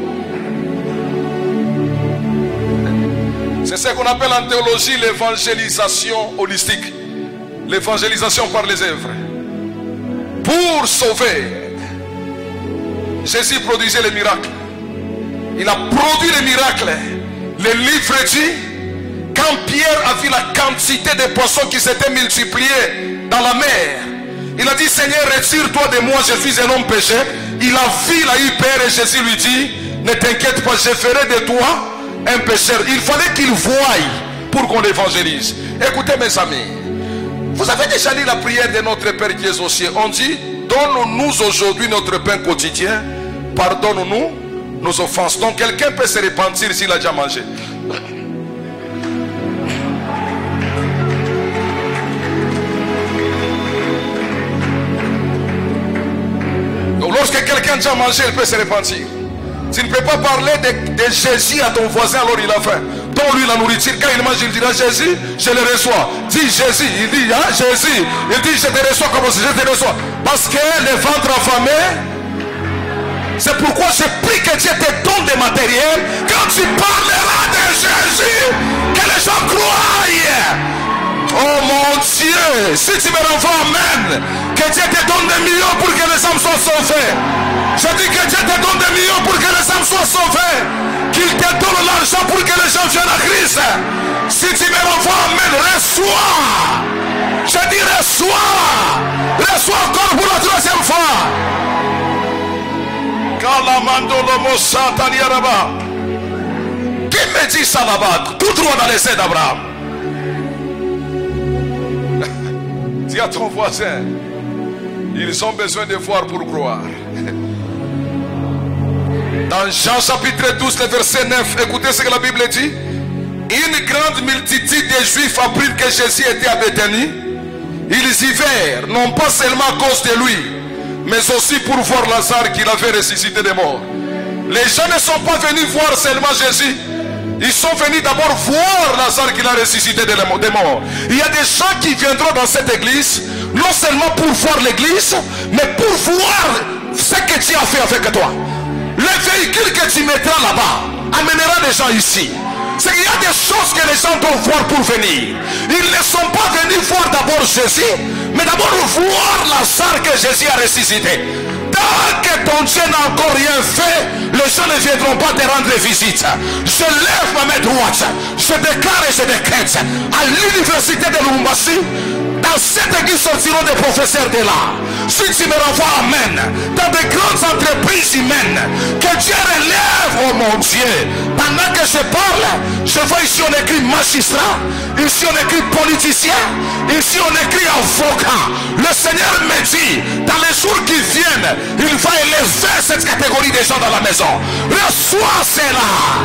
C'est ce qu'on appelle en théologie l'évangélisation holistique. L'évangélisation par les œuvres. Pour sauver, Jésus produisait les miracles. Il a produit les miracles. Le livre dit, quand Pierre a vu la quantité de poissons qui s'étaient multipliés dans la mer, il a dit, Seigneur, retire-toi de moi, je suis un homme pécheur. Il a vu, il a eu peur et Jésus lui dit, ne t'inquiète pas, je ferai de toi un pécheur. Il fallait qu'il voie pour qu'on l'évangélise. Écoutez mes amis, vous avez déjà lu la prière de notre Père qui est aux cieux. On dit, donne-nous aujourd'hui notre pain quotidien, pardonne-nous nos offenses. Donc quelqu'un peut se repentir s'il a déjà mangé. Donc lorsque quelqu'un a déjà mangé, il peut se repentir. Tu ne peux pas parler de, de Jésus à ton voisin alors il a faim. Donne-lui la nourriture. Quand il mange, il dira Jésus, je le reçois. Dis Jésus, il dit hein, Jésus. Il dit je te reçois comme si je te reçois. Parce que le ventre affamé, c'est pourquoi je prie que Dieu te donne des matériels. Quand tu parleras de Jésus, que les gens croient. Oh mon Dieu, si tu me renvoies, amen, que Dieu te donne des millions pour que les âmes soient sauvées. Je dis que Dieu te donne des millions pour que les âmes soient sauvées. Qu'il te donne l'argent pour que les gens viennent à Christ. Si tu me renvoies, amen, reçois. Je dis reçois. Reçois encore pour la troisième fois. Qui me dit ça là-bas? Tout droit dans l'essai d'Abraham. Dis à ton voisin, ils ont besoin de voir pour croire. Dans Jean chapitre douze, le verset neuf, écoutez ce que la Bible dit. Une grande multitude de Juifs apprirent que Jésus était à Béthanie. Ils y vinrent, non pas seulement à cause de lui, mais aussi pour voir Lazare qu'il avait ressuscité des morts. Les gens ne sont pas venus voir seulement Jésus. Ils sont venus d'abord voir Lazare qu'il a ressuscité des morts. Il y a des gens qui viendront dans cette église, non seulement pour voir l'église, mais pour voir ce que tu as fait avec toi. Le véhicule que tu mettras là-bas amènera des gens ici. C'est qu'il y a des choses que les gens doivent voir pour venir. Ils ne sont pas venus voir d'abord Jésus, mais d'abord voir Lazare que Jésus a ressuscité. Tant que ton Dieu n'a encore rien fait, les gens ne viendront pas te rendre visite. Je lève ma main droite, je déclare et je décrète à l'université de Lubumbashi, dans cette église sortiront des professeurs de l'art, Si tu me renvoies, amen, dans de grandes entreprises humaines, que Dieu relève, oh mon Dieu. Pendant que je parle, je vois ici on écrit magistrat, ici on écrit politicien, ici on écrit avocat. Le Seigneur me dit, dans les jours qui viennent, il va élever cette catégorie de gens dans la maison. Reçois cela.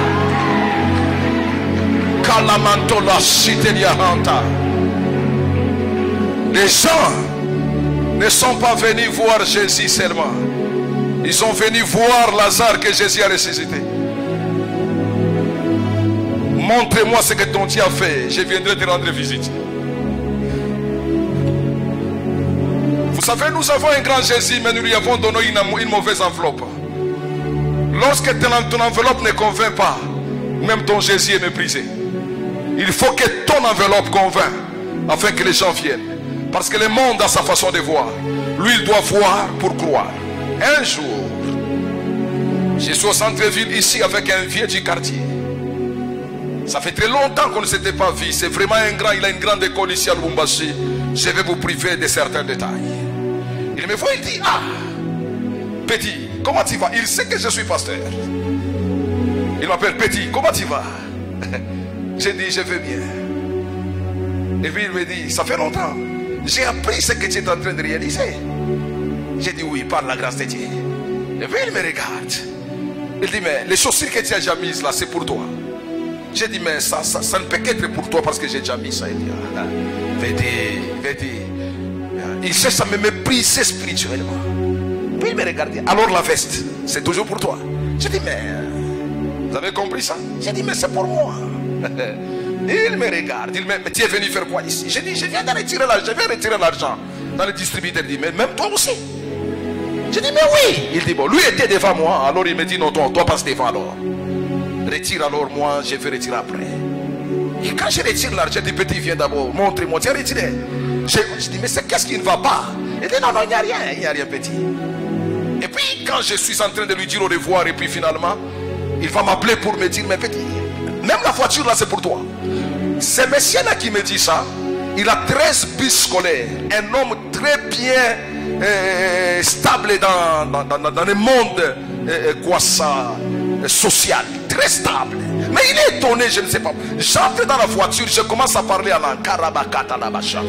Les gens ne sont pas venus voir Jésus seulement. Ils sont venus voir Lazare que Jésus a ressuscité. Montre-moi ce que ton Dieu a fait. Je viendrai te rendre visite. Vous savez, nous avons un grand Jésus, mais nous lui avons donné une, une mauvaise enveloppe. Lorsque ton enveloppe ne convainc pas, même ton Jésus est méprisé. Il faut que ton enveloppe convainc afin que les gens viennent. Parce que le monde a sa façon de voir. Lui, il doit voir pour croire. Un jour, je suis au centre-ville ici avec un vieux du quartier. Ça fait très longtemps qu'on ne s'était pas vu. C'est vraiment un grand, il a une grande école ici à Lubumbashi. Je vais vous priver de certains détails. Il me voit, il dit, ah, petit, comment tu vas? Il sait que je suis pasteur. Il m'appelle petit, comment tu vas? J'ai dit, je vais bien. Et puis il me dit, ça fait longtemps. J'ai appris ce que tu es en train de réaliser. J'ai dit oui, par la grâce de Dieu. Et puis il me regarde. Il dit, mais les chaussures que tu as déjà mises là, c'est pour toi. J'ai dit, mais ça, ça, ça ne peut qu'être pour toi parce que j'ai déjà mis ça. Il dit, ah, Védi, Védi. Il cherche à me mépriser spirituellement. Puis il me regarde. Alors la veste, c'est toujours pour toi. J'ai dit, mais vous avez compris ça? J'ai dit, mais c'est pour moi. Il me regarde, il me dit, mais tu es venu faire quoi ici? J'ai dit, je viens de retirer l'argent, je viens retirer l'argent dans le distributeur. Il dit, mais même toi aussi? J'ai dit, mais oui. Il dit, bon, lui était devant moi, alors il me dit, non, toi, toi passe devant alors. Retire alors, moi, je vais retirer après. Et quand je retire l'argent, il dit, petit, viens d'abord, montre-moi, tiens, retiré. Je, je dis, mais c'est qu'est-ce qui ne va pas? Il dit, non, non, il n'y a rien, il n'y a rien, petit. Et puis, quand je suis en train de lui dire au revoir, et puis finalement, il va m'appeler pour me dire, mais petit, même la voiture là, c'est pour toi. Ce monsieur-là qui me dit ça, il a treize bus scolaires. Un homme très bien euh, stable dans, dans, dans, dans le monde euh, quoi ça, euh, social. Très stable. Mais il est étonné, je ne sais pas. J'entre dans la voiture, je commence à parler à l'ankarabakatalabachat.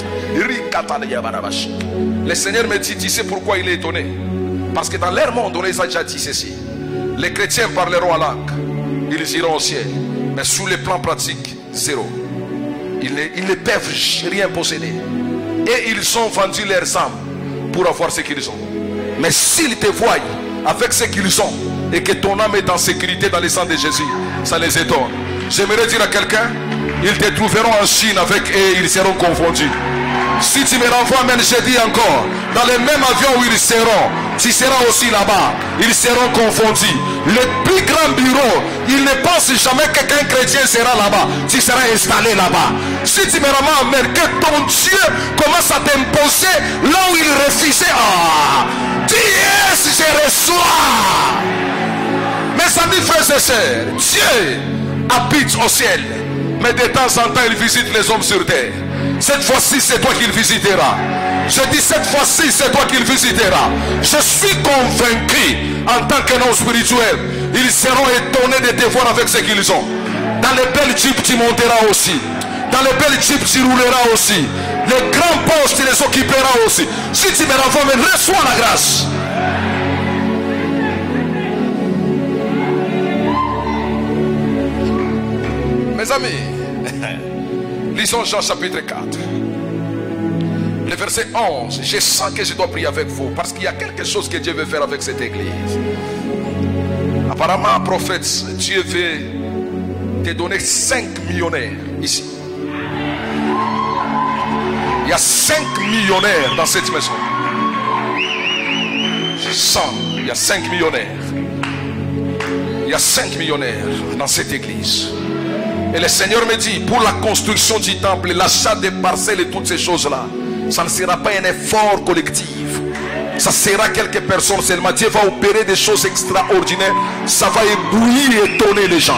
Le Seigneur me dit, tu sais pourquoi il est étonné? Parce que dans leur monde, on les a déjà dit ceci. Les chrétiens parleront en langue. Ils iront au ciel. Mais sur le plan pratique, zéro. Ils ne, ils ne peuvent rien posséder. Et ils ont vendu leurs âmes pour avoir ce qu'ils ont. Mais s'ils te voient avec ce qu'ils ont et que ton âme est en sécurité dans le sang de Jésus, ça les étonne. J'aimerais dire à quelqu'un, ils te trouveront en Chine avec eux, ils seront confondus. Si tu me renvoies, même je dis encore, dans le même avion où ils seront, tu seras aussi là-bas. Ils seront confondus. Le plus grand bureau, il ne pense jamais que qu'un chrétien sera là-bas. Tu seras installé là-bas. Si tu me renvoies, même que ton Dieu commence à t'imposer là où il refusait. Ah, Dieu, si je reçois. Mes amis, frères et sœurs, Dieu habite au ciel. Mais de temps en temps, il visite les hommes sur terre. Cette fois-ci, c'est toi qu'il visitera. Je dis cette fois-ci, c'est toi qu'il visitera. Je suis convaincu, en tant que non spirituel, ils seront étonnés de te voir avec ce qu'ils ont. Dans les belles jeeps, tu monteras aussi. Dans les belles jeeps, tu rouleras aussi. Les grands postes, tu les occuperas aussi. Si tu me renvoies, mais reçois la grâce. Mes amis, lisons Jean chapitre quatre. Le verset onze. Je sens que je dois prier avec vous parce qu'il y a quelque chose que Dieu veut faire avec cette église. Apparemment, prophète, Dieu veut te donner cinq millionnaires ici. Il y a cinq millionnaires dans cette maison. Je sens, il y a cinq millionnaires. Il y a cinq millionnaires dans cette église. Et le Seigneur me dit, pour la construction du temple, l'achat des parcelles et toutes ces choses-là, ça ne sera pas un effort collectif. Ça sera quelques personnes seulement. Dieu va opérer des choses extraordinaires. Ça va éblouir et étonner les gens.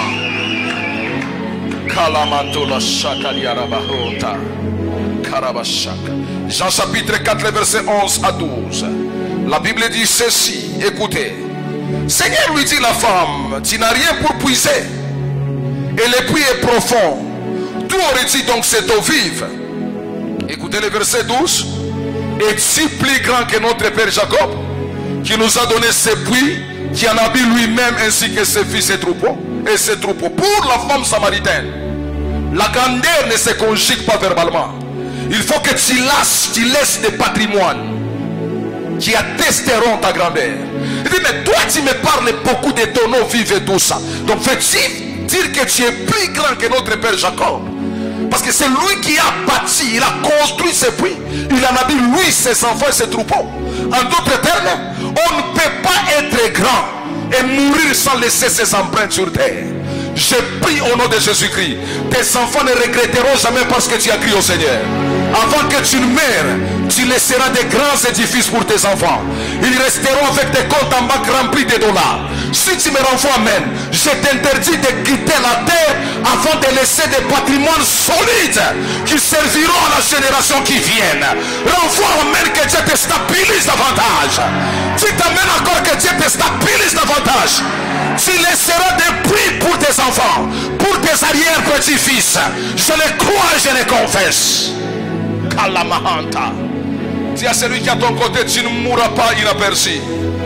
Jean chapitre quatre, les versets onze à douze. La Bible dit ceci, écoutez. Seigneur lui dit la femme, tu n'as rien pour puiser. Et le puits est profond. D'où aurais-tu donc cette eau vive? Écoutez le verset douze. Es-tu plus grand que notre père Jacob, qui nous a donné ce puits, qui en a bu lui-même ainsi que ses fils et troupeaux, et ses troupeaux? Pour la femme samaritaine, la grandeur ne se conjugue pas verbalement. Il faut que tu laisses, tu laisses des patrimoines qui attesteront ta grandeur. Il dit, mais toi tu me parles beaucoup de ton eau vive et tout ça. Donc fais-tu dire que tu es plus grand que notre père Jacob? Parce que c'est lui qui a bâti, il a construit ce puits. Il en a dit lui, ses enfants et ses troupeaux. En d'autres termes, on ne peut pas être grand et mourir sans laisser ses empreintes sur terre. Je prie au nom de Jésus-Christ. Tes enfants ne regretteront jamais parce que tu as crié au Seigneur. Avant que tu ne meurs, tu laisseras des grands édifices pour tes enfants. Ils resteront avec des comptes en banque remplis de dollars. Si tu me renvoies, amen, je t'interdis de quitter la terre avant de laisser des patrimoines solides qui serviront à la génération qui vienne. Renvoie, amen, que Dieu te stabilise davantage. Tu t'amènes encore que Dieu te stabilise davantage. Tu laisseras des prix pour tes enfants, pour tes arrière-petits-fils. Je le crois et je le confesse. Kalamahanta. Dis à celui qui est à ton côté, tu ne mourras pas inaperçu.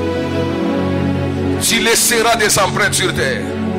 Tu laisseras des empreintes sur terre.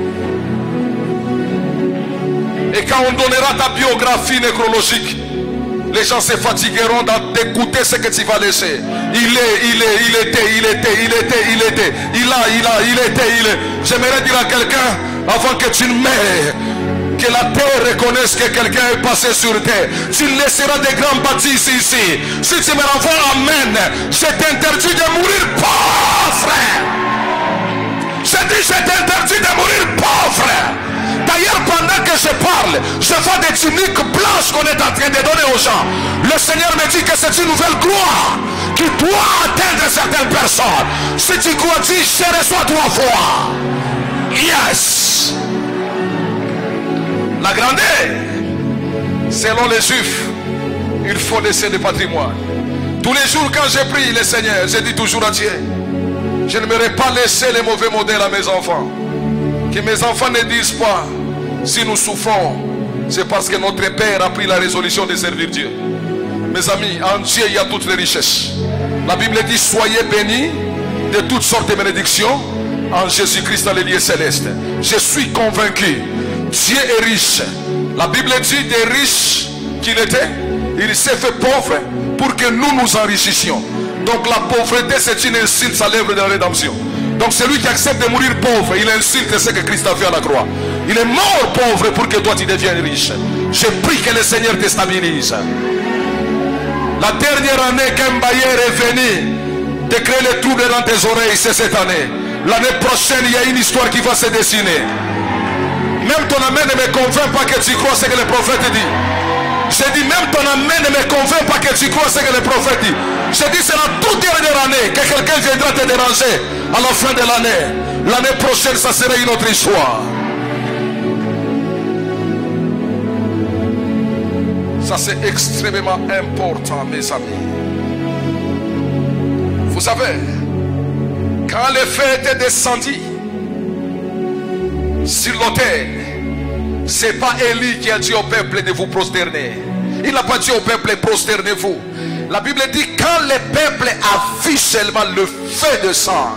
Et quand on donnera ta biographie nécrologique, les gens se fatigueront d'écouter ce que tu vas laisser. Il est, il est, il était, il était, il était, il était, il a, il a, il était, il est. J'aimerais dire à quelqu'un, avant que tu ne meurs, que la terre reconnaisse que quelqu'un est passé sur terre. Tu laisseras des grands bâtisses ici. Si tu me renvoies, amen, je t'interdis de mourir pauvre. Je dis, je t'interdis de mourir pauvre. D'ailleurs, pendant que je parle, je vois des tuniques blanches qu'on est en train de donner aux gens. Le Seigneur me dit que c'est une nouvelle gloire qui doit atteindre certaines personnes. Si tu crois, dis, je reçois trois fois. Yes. La grandeur, selon les Juifs, il faut laisser le patrimoine. Tous les jours quand je prie le Seigneur, je dis toujours à Dieu, je ne m'aurais pas laissé les mauvais modèles à mes enfants. Que mes enfants ne disent pas, si nous souffrons, c'est parce que notre Père a pris la résolution de servir Dieu. Mes amis, en Dieu il y a toutes les richesses. La Bible dit, soyez bénis de toutes sortes de bénédictions en Jésus-Christ dans les lieux célestes. Je suis convaincu, Dieu est riche. La Bible dit des riches qu'il était, il s'est fait pauvre pour que nous nous enrichissions. Donc la pauvreté c'est une insulte à l'œuvre de la rédemption. Donc celui qui accepte de mourir pauvre, il insulte ce que Christ a fait à la croix. Il est mort pauvre pour que toi tu deviennes riche. Je prie que le Seigneur te stabilise. La dernière année qu'un bailleur est venu de créer les troubles dans tes oreilles, c'est cette année. L'année prochaine il y a une histoire qui va se dessiner. Même ton amen ne me convainc pas que tu crois ce que le prophète dit. Je dis même ton amen ne me convainc pas que tu crois ce que le prophète dit. Je dis c'est la toute dernière année que quelqu'un viendra te déranger à la fin de l'année. L'année prochaine ça sera une autre histoire. Ça c'est extrêmement important mes amis. Vous savez, quand le feu était descendu sur l'autel, c'est pas Élie qui a dit au peuple de vous prosterner. Il n'a pas dit au peuple prosternez-vous. La Bible dit quand le peuple a vu seulement le feu descendre,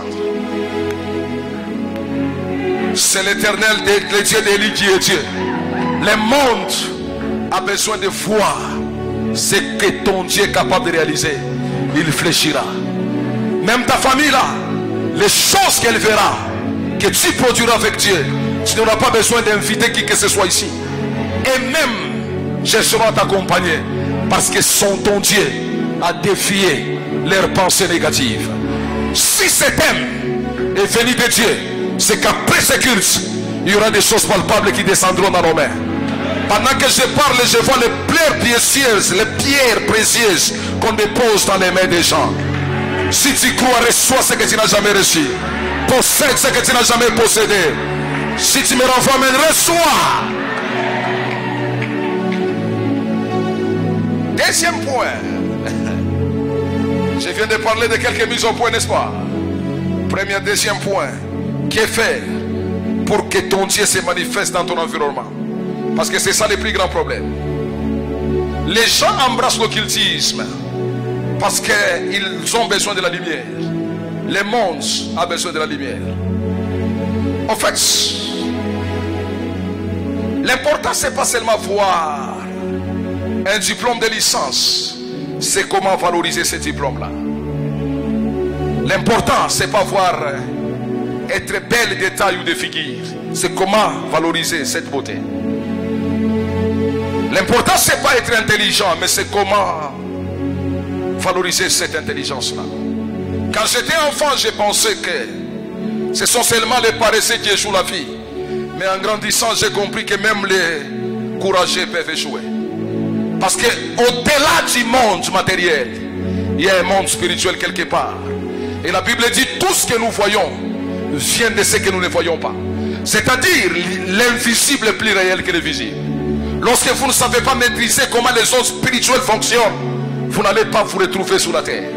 c'est l'Éternel, le Dieu d'Élie qui est Dieu. Le monde a besoin de voir ce que ton Dieu est capable de réaliser. Il fléchira. Même ta famille là, les choses qu'elle verra, que tu produiras avec Dieu, tu n'auras pas besoin d'inviter qui que ce soit ici. Et même, je serai t'accompagner. Parce que son ton Dieu a défié leurs pensées négatives. Si cet homme est venu de Dieu, c'est qu'après ce culte, il y aura des choses palpables qui descendront dans nos mains. Pendant que je parle, je vois les pierres précieuses, les pierres précieuses qu'on dépose dans les mains des gens. Si tu crois, reçois ce que tu n'as jamais reçu. Possède ce que tu n'as jamais possédé. Si tu me renvoies, mais reçois. Deuxième point. Je viens de parler de quelques mises au point, n'est-ce pas? Premier, deuxième point. Qu'est fait pour que ton Dieu se manifeste dans ton environnement? Parce que c'est ça le plus grand problème. Les gens embrassent l'occultisme parce qu'ils ont besoin de la lumière. Le monde a besoin de la lumière. En fait, l'important c'est pas seulement voir un diplôme de licence, c'est comment valoriser ce diplôme-là. L'important c'est pas voir être belle de taille ou de figure, c'est comment valoriser cette beauté. L'important c'est pas être intelligent, mais c'est comment valoriser cette intelligence-là. Quand j'étais enfant, j'ai pensé que ce sont seulement les paresseux qui échouent la vie. Mais en grandissant, j'ai compris que même les courageux peuvent échouer. Parce que au-delà du monde matériel, il y a un monde spirituel quelque part. Et la Bible dit tout ce que nous voyons vient de ce que nous ne voyons pas. C'est-à-dire l'invisible est plus réel que le visible. Lorsque vous ne savez pas maîtriser comment les choses spirituelles fonctionnent, vous n'allez pas vous retrouver sur la terre.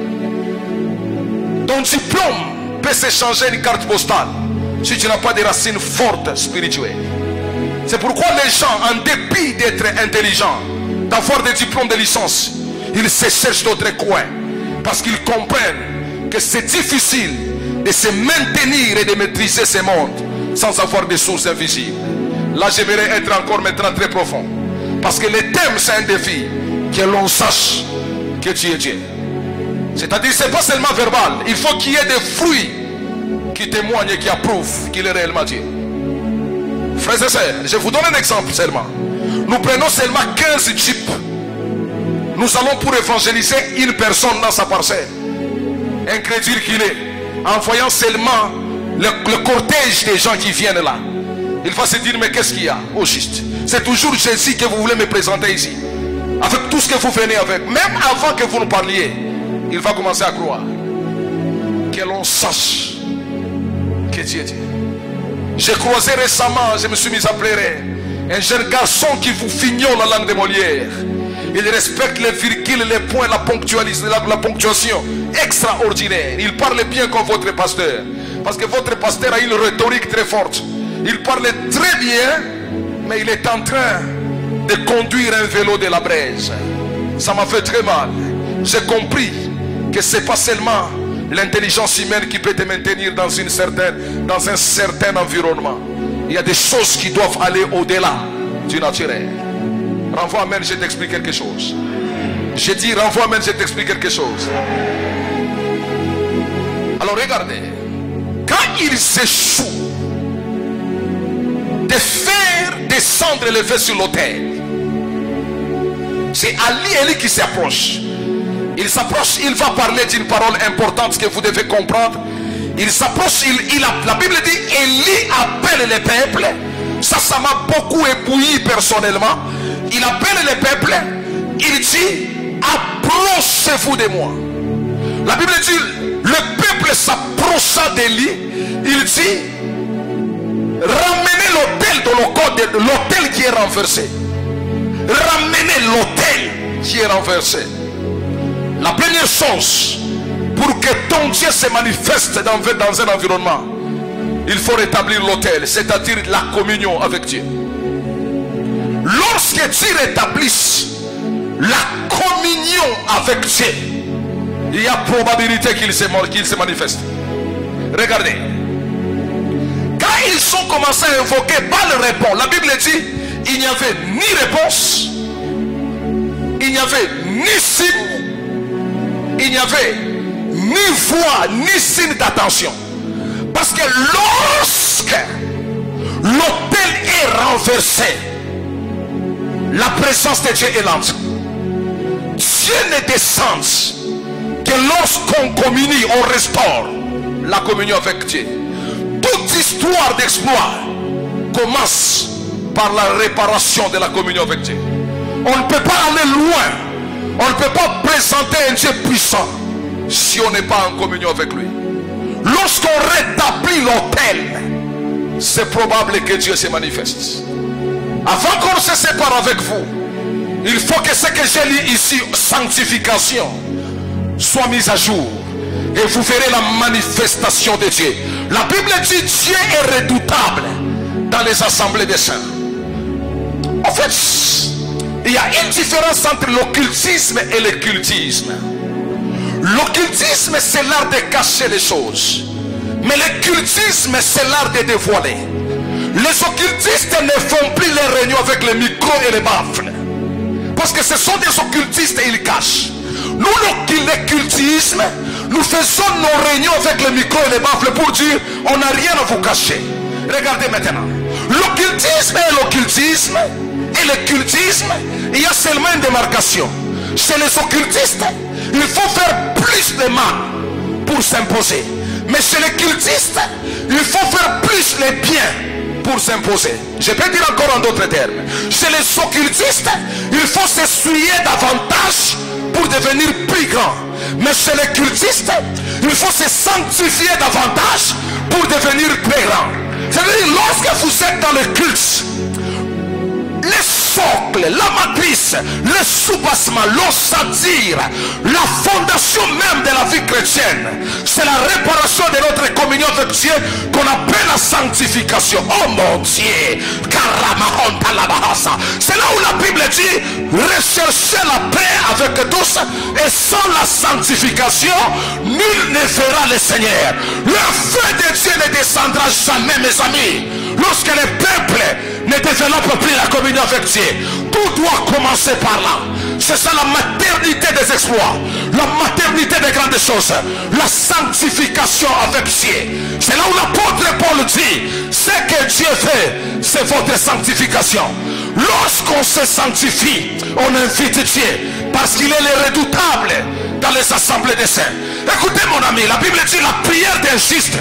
Ton diplôme peut s'échanger une carte postale si tu n'as pas de racines fortes spirituelles. C'est pourquoi les gens, en dépit d'être intelligents, d'avoir des diplômes de licence, ils se cherchent d'autres coins. Parce qu'ils comprennent que c'est difficile de se maintenir et de maîtriser ce monde sans avoir des sources invisibles. Là, j'aimerais être encore maintenant très profond. Parce que le thème, c'est un défi. Que l'on sache que tu es Dieu. C'est-à-dire, ce n'est pas seulement verbal. Il faut qu'il y ait des fruits qui témoignent et qui approuvent qu'il est réellement Dieu. Frères et sœurs, je vous donne un exemple seulement. Nous prenons seulement quinze jeeps. Nous allons pour évangéliser une personne dans sa parcelle. Incrédule qu'il est. En voyant seulement le, le cortège des gens qui viennent là, il va se dire, mais qu'est-ce qu'il y a au juste? C'est toujours Jésus que vous voulez me présenter ici. Avec tout ce que vous venez avec. Même avant que vous nous parliez, il va commencer à croire. Que l'on sache que Dieu est Dieu. J'ai croisé récemment, je me suis mis à pleurer, un jeune garçon qui vous fignole la langue de Molière. Il respecte les virgules, les points, la, la, la ponctuation extraordinaire. Il parle bien comme votre pasteur. Parce que votre pasteur a une rhétorique très forte. Il parle très bien, mais il est en train de conduire un vélo de la braise. Ça m'a fait très mal. J'ai compris que ce n'est pas seulement l'intelligence humaine qui peut te maintenir dans, une certaine, dans un certain environnement. Il y a des choses qui doivent aller au-delà du naturel. Renvoie Amen, je t'explique quelque chose. J'ai dit renvoie Amen, je t'explique quelque chose. Alors regardez, quand ils s'échouent de faire descendre les feux sur l'autel, c'est Ali Eli qui s'approche. Il s'approche, il va parler d'une parole importante que vous devez comprendre. Il s'approche, il, il a, la Bible dit Eli appelle les peuples. Ça, ça m'a beaucoup ébloui personnellement. Il appelle les peuples. Il dit approchez-vous de moi. La Bible dit le peuple s'approcha d'Élie. Il dit ramenez l'autel de l'autel qui est renversé. Ramenez l'autel qui est renversé. La première chose pour que ton Dieu se manifeste dans, dans un environnement, il faut rétablir l'autel, c'est-à-dire la communion avec Dieu. Lorsque tu rétablisses la communion avec Dieu, il y a probabilité qu'il se, qu'il se manifeste. Regardez, quand ils ont commencé à invoquer, Baal répond. La Bible dit il n'y avait ni réponse, il n'y avait ni signe, il n'y avait ni voix, ni signe d'attention. Parce que lorsque l'autel est renversé, la présence de Dieu est lente. Dieu ne descend que lorsqu'on communie, on restaure la communion avec Dieu. Toute histoire d'exploit commence par la réparation de la communion avec Dieu. On ne peut pas aller loin, on ne peut pas présenter un Dieu puissant si on n'est pas en communion avec lui. Lorsqu'on rétablit l'autel, c'est probable que Dieu se manifeste. Avant qu'on se sépare avec vous, il faut que ce que j'ai lu ici, sanctification, soit mise à jour. Et vous verrez la manifestation de Dieu. La Bible dit Dieu est redoutable dans les assemblées des saints. En fait, il y a une différence entre l'occultisme et le cultisme. L'occultisme, c'est l'art de cacher les choses. Mais le cultisme, c'est l'art de dévoiler. Les occultistes ne font plus les réunions avec les micros et les baffles. Parce que ce sont des occultistes et ils cachent. Nous, le cultisme, nous faisons nos réunions avec les micros et les baffles pour dire on n'a rien à vous cacher. Regardez maintenant. L'occultisme et l'occultisme et le cultisme, il y a seulement une démarcation. Chez les occultistes, il faut faire plus de mal pour s'imposer. Mais chez les cultistes, il faut faire plus les biens pour s'imposer. Je peux dire encore en d'autres termes. Chez les occultistes, il faut s'essuyer davantage pour devenir plus grand. Mais chez les cultistes, il faut se sanctifier davantage pour devenir plus grand. C'est-à-dire, lorsque vous êtes dans le culte, les socles, la matrice, le soubassement, l'ossature, la fondation même de la vie chrétienne, c'est la réparation de notre communion avec Dieu qu'on appelle la sanctification. Oh mon Dieu, c'est là où la Bible dit recherchez la paix avec tous, et sans la sanctification nul ne verra le Seigneur. Le feu de Dieu ne descendra jamais, mes amis, lorsque le peuple ne développe plus la communion avec Dieu. Tout doit commencer par là. C'est ça la maternité des exploits, la maternité des grandes choses, la sanctification avec Dieu. C'est là où l'apôtre Paul dit ce que Dieu fait, c'est votre sanctification. Lorsqu'on se sanctifie, on invite Dieu parce qu'il est le redoutable dans les assemblées des saints. Écoutez mon ami, la Bible dit la prière d'un juste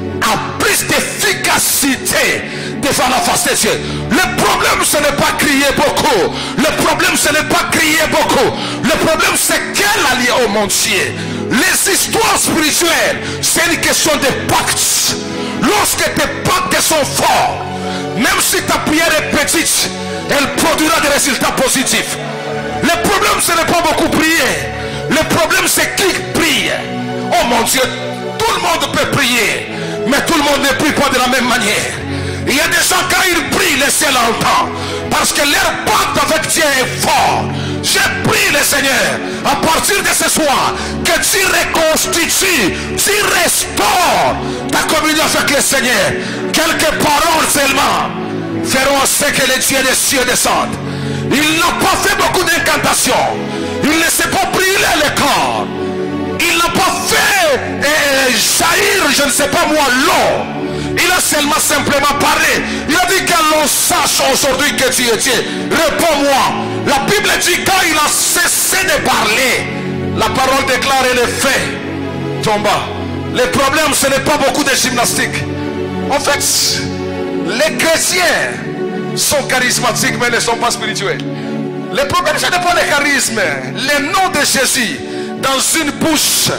a plus d'efficacité devant la face de Dieu. Le problème, ce n'est pas crier beaucoup. Le problème, ce n'est pas crier beaucoup. Le problème, c'est quel allié, oh mon Dieu. Les histoires spirituelles, c'est une question de pactes. Lorsque tes pactes sont forts, même si ta prière est petite, elle produira des résultats positifs. Le problème, ce n'est pas beaucoup prier. Le problème, c'est qui prie. Oh mon Dieu, tout le monde peut prier, mais tout le monde ne prie pas de la même manière. Il y a des gens, quand ils prient, le ciel entend, parce que leur pacte avec Dieu est fort. Je prie le Seigneur à partir de ce soir que tu reconstitues, tu restaures ta communion avec le Seigneur. Quelques paroles seulement feront ce que les dieux des cieux descendent. Il n'a pas fait beaucoup d'incantations. Il ne s'est pas brûlé le corps. Il n'a pas fait euh, jaillir, je ne sais pas moi, l'eau. Il a seulement simplement parlé. Il a dit que l'on sache aujourd'hui que tu es Dieu. Réponds-moi. La Bible dit quand il a cessé de parler, la parole déclare et le fait tomba. Le problème, ce n'est pas beaucoup de gymnastique. En fait, les chrétiens sont charismatiques mais ne sont pas spirituels. Le problème, ce n'est pas le charisme. Le nom de Jésus dans une bouche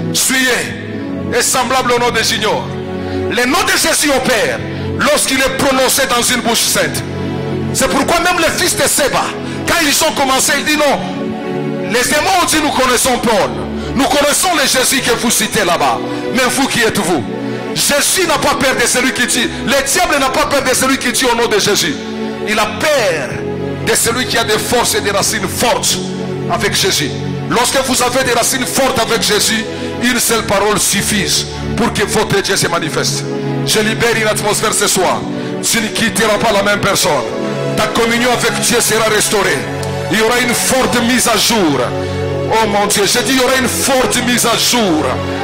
souillée est semblable au nom de Junior. Le nom de Jésus opère lorsqu'il est prononcé dans une bouche sainte. C'est pourquoi même le fils de Séba, quand ils ont commencé, il dit non. Les démons ont dit nous connaissons Paul. Nous connaissons le Jésus que vous citez là-bas. Mais vous qui êtes vous? Jésus n'a pas peur de celui qui dit. Le diable n'a pas peur de celui qui dit au nom de Jésus. Il a peur de celui qui a des forces et des racines fortes avec Jésus. Lorsque vous avez des racines fortes avec Jésus, une seule parole suffit pour que votre Dieu se manifeste. Je libère une atmosphère ce soir. Tu ne quitteras pas la même personne. Ta communion avec Dieu sera restaurée. Il y aura une forte mise à jour. Oh mon Dieu, je dis il y aura une forte mise à jour.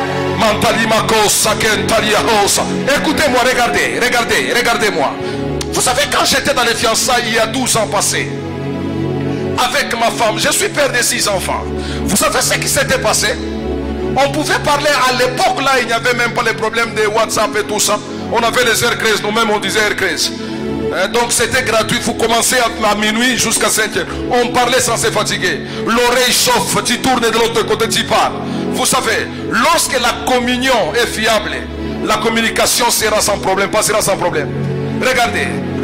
Écoutez-moi, regardez, regardez, regardez-moi. Vous savez, quand j'étais dans les fiançailles il y a douze ans passés, avec ma femme, je suis père de six enfants. Vous savez ce qui s'était passé? On pouvait parler à l'époque là, il n'y avait même pas les problèmes de WhatsApp et tout ça. On avait les heures creuses, nous-mêmes on disait heures creuses. Donc c'était gratuit, vous commencez à minuit jusqu'à cinq heures. On parlait sans se fatiguer. L'oreille chauffe, tu tournes de l'autre côté, tu parles. Vous savez, lorsque la communion est fiable, la communication sera sans problème, passera sans problème. Regardez,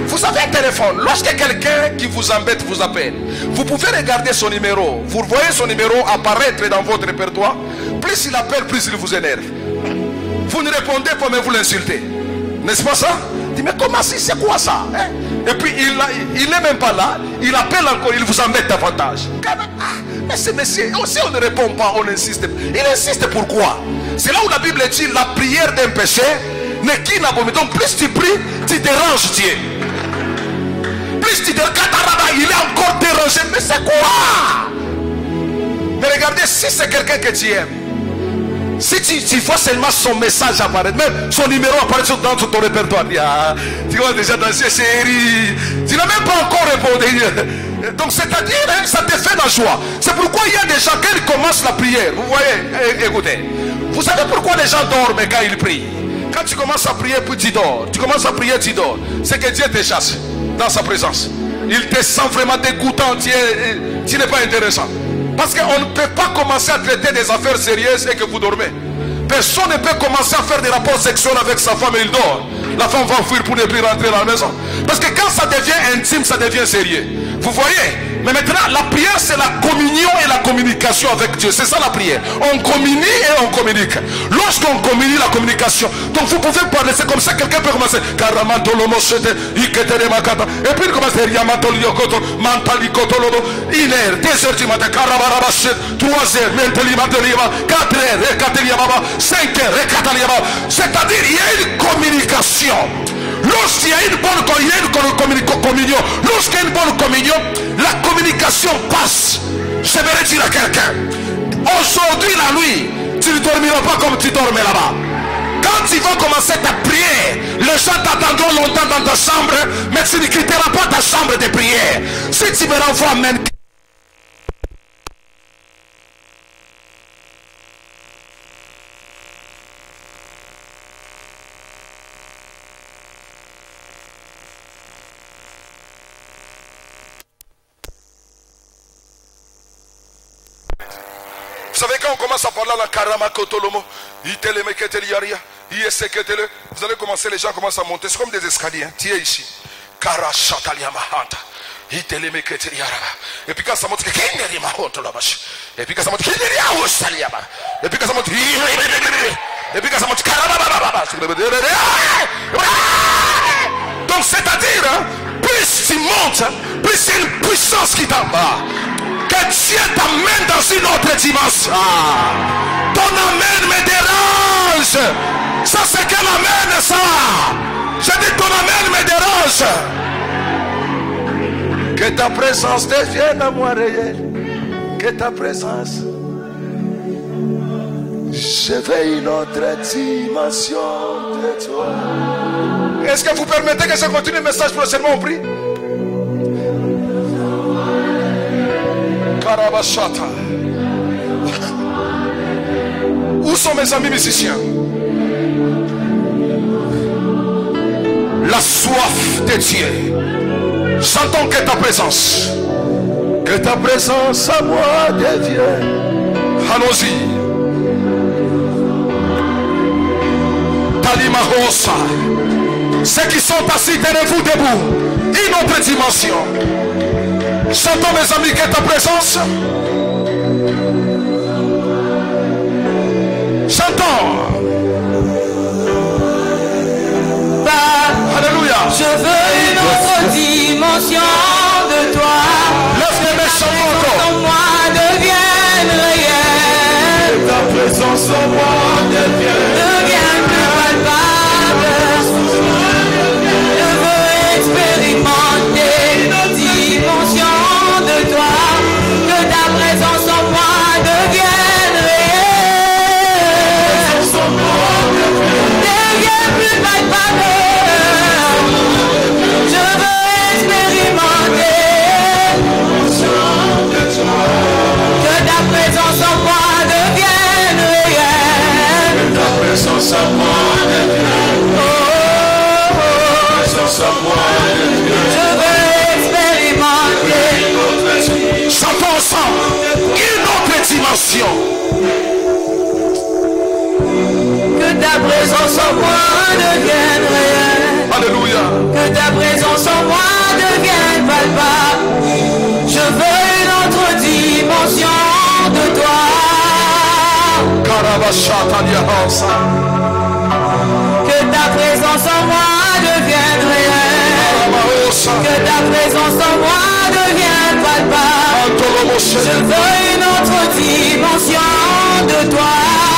Vous avez un téléphone. Lorsque quelqu'un qui vous embête vous appelle, vous pouvez regarder son numéro. Vous voyez son numéro apparaître dans votre répertoire. Plus il appelle, plus il vous énerve. Vous ne répondez pas, mais vous l'insultez. N'est-ce pas ça? Dis, mais comment si, c'est quoi ça, hein? Et puis il n'est même pas là. Il appelle encore, il vous embête davantage. Ah, mais ce monsieur, si on ne répond pas, on insiste. Il insiste pourquoi? C'est là où la Bible dit la prière d'un péché n'est qu'une abomination. Donc plus tu pries, tu déranges Dieu. Plus tu déranges, il est encore dérangé. Mais c'est quoi? Mais regardez, si c'est quelqu'un que tu aimes, si tu, tu vois seulement son message apparaître, même son numéro apparaît dans ton répertoire, ah, tu vois déjà dans ces séries, tu n'as même pas encore répondu. Donc c'est-à-dire, hein, ça te fait la joie. C'est pourquoi il y a des gens qui commencent la prière. Vous voyez, écoutez, vous savez pourquoi les gens dorment quand ils prient? Quand tu commences à prier, puis tu dors. Tu commences à prier, tu dors. C'est que Dieu te chasse dans sa présence. Il te sent vraiment dégoûtant. Tu, es, tu n'es pas intéressant. Parce qu'on ne peut pas commencer à traiter des affaires sérieuses et que vous dormez. Personne ne peut commencer à faire des rapports sexuels avec sa femme et il dort. La femme va fuir pour ne plus rentrer dans la maison. Parce que quand ça devient intime, ça devient sérieux. Vous voyez? Mais maintenant, la prière, c'est la communion et la communication avec Dieu. C'est ça la prière. On communie et on communique. Lorsqu'on communie, la communication. Donc vous pouvez parler, c'est comme ça, quelqu'un peut commencer. Et puis il commence à dire une heure, deux heures du matin, trois heures, quatre heures, cinq heures, c'est-à-dire il y a une communication. Lorsqu'il y a une bonne communion, lorsqu'il y a une bonne communion, la communication passe. Je vais dire à quelqu'un, aujourd'hui la nuit, tu ne dormiras pas comme tu dormais là-bas. Quand tu vas commencer ta prière, les gens t'attendront longtemps dans ta chambre, mais tu ne quitteras pas ta chambre de prière. Si tu me renvoies même. Vous savez, quand on commence à parler à la karama kotolomo, vous allez commencer, les gens commencent à monter. C'est comme des escaliers. Hein. Tu es ici. Et puis quand ça monte, et puis quand ça monte, et puis quand ça monte, et puis quand ça monte, donc c'est-à-dire, hein, plus tu montes, plus c'est une puissance qui t'en bat. Que Dieu t'amène dans une autre dimension. Ah. Ton amen me dérange. Ça c'est quel amen ça? Je dis ton amen me dérange. Que ta présence devienne à moi réelle. Que ta présence. Je veux une autre dimension de toi. Est-ce que vous permettez que je continue le message pour seulement au prix? Où sont mes amis musiciens? La soif de Dieu. Chantons que ta présence, que ta présence à moi devienne. Allons-y. Talimahosa. Ceux qui sont assis, tenez-vous debout. Une autre dimension. Chantons mes amis que ta présence. Chantons. Bah, alléluia. Je veux une autre dimension de toi. Lorsque mes chantons en moi devienne réelle. Que ta présence en moi devienne. Devienne plus palpable. Je veux expérimenter une dimension de toi. Que ta présence en moi devienne réelle. Devienne plus palpable. Je veux expérimenter que ta présence en moi devienne réelle. Que ta présence en moi devienne. Oh, oh, Présence en moi devienne. je veux expérimenter. Chantons ensemble. Une autre dimension. Que ta présence en moi devienne réelle. Alléluia. Que ta présence en moi devienne palpable. Je veux une autre dimension de toi. Que ta présence en moi devienne réelle. Que ta présence en moi devienne palpable. Je veux une autre dimension de toi.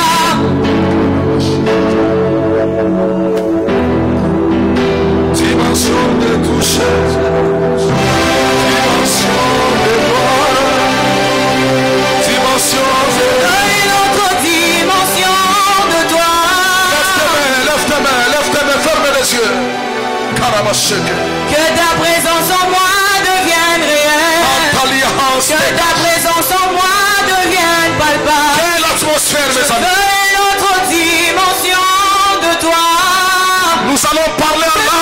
Dimension de toucher, dimension de gloire, dimension de... Une autre dimension de toi. Lève tes mains, lève tes mains, lève tes mains, ferme les yeux. Que ta présence en moi devienne réelle. Que ta présence en moi devienne palpable. Quelle atmosphère, mes Je amis. veux une autre dimension de toi. Nous allons parler à l'âme.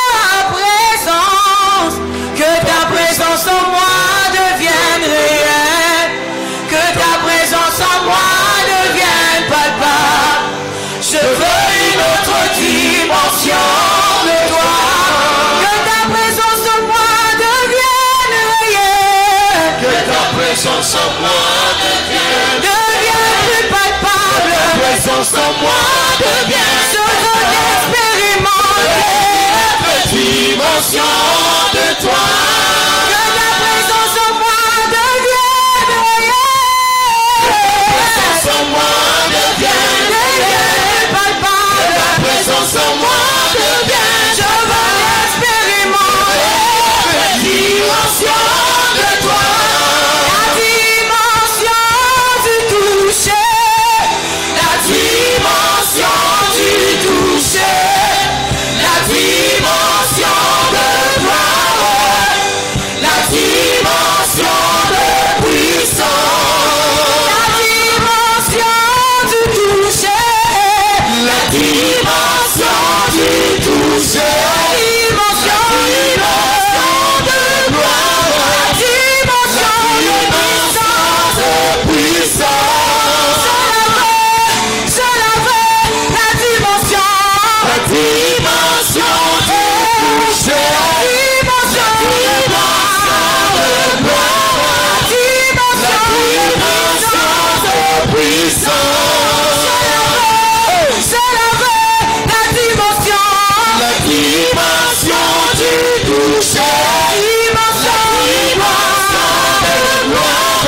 Que ta présence en moi devienne réelle. Que ta présence en moi devienne palpable. Je veux une autre dimension de toi. Que ta présence en moi devienne réelle. Que ta présence en moi devienne, Devienne plus palpable. ta présence en moi devienne Je veux expérimenter dimension de toi. que ta présence en moi devienne réelle. Présence en moi devienne, Devienne palpable. ta présence en moi devienne Je veux expérimenter dimension de toi. la dimension du toucher. La dimension du toucher. La dimension de gloire. La dimension de puissance. La dimension du toucher. La dimension du toucher, La dimension de gloire, La dimension de puissance. puissance, Je la veux, la dimension. la dimension du toucher, La dimension de gloire, La dimension de puissance, Je la veux, la dimension. la dimension du toucher, Dimension. de gloire,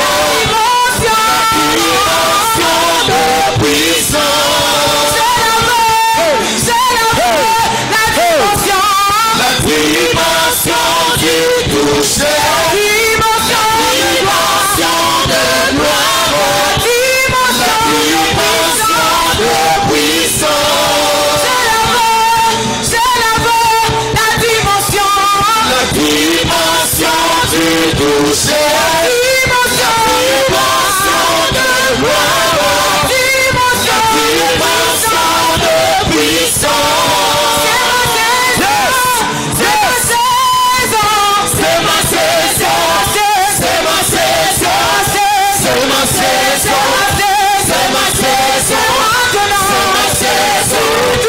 Dimension. de puissance, Je la veux, je la veux, la dimension. la dimension du toucher, Dimension. dimension de gloire, Dimension. de puissance, Je la veux, je la veux, la dimension. la dimension du toucher, Dimension. de gloire, Dimension. de puissance. C'est ma saison. C'est ma saison, c'est ma saison, c'est ma saison, c'est ma saison, c'est ma saison,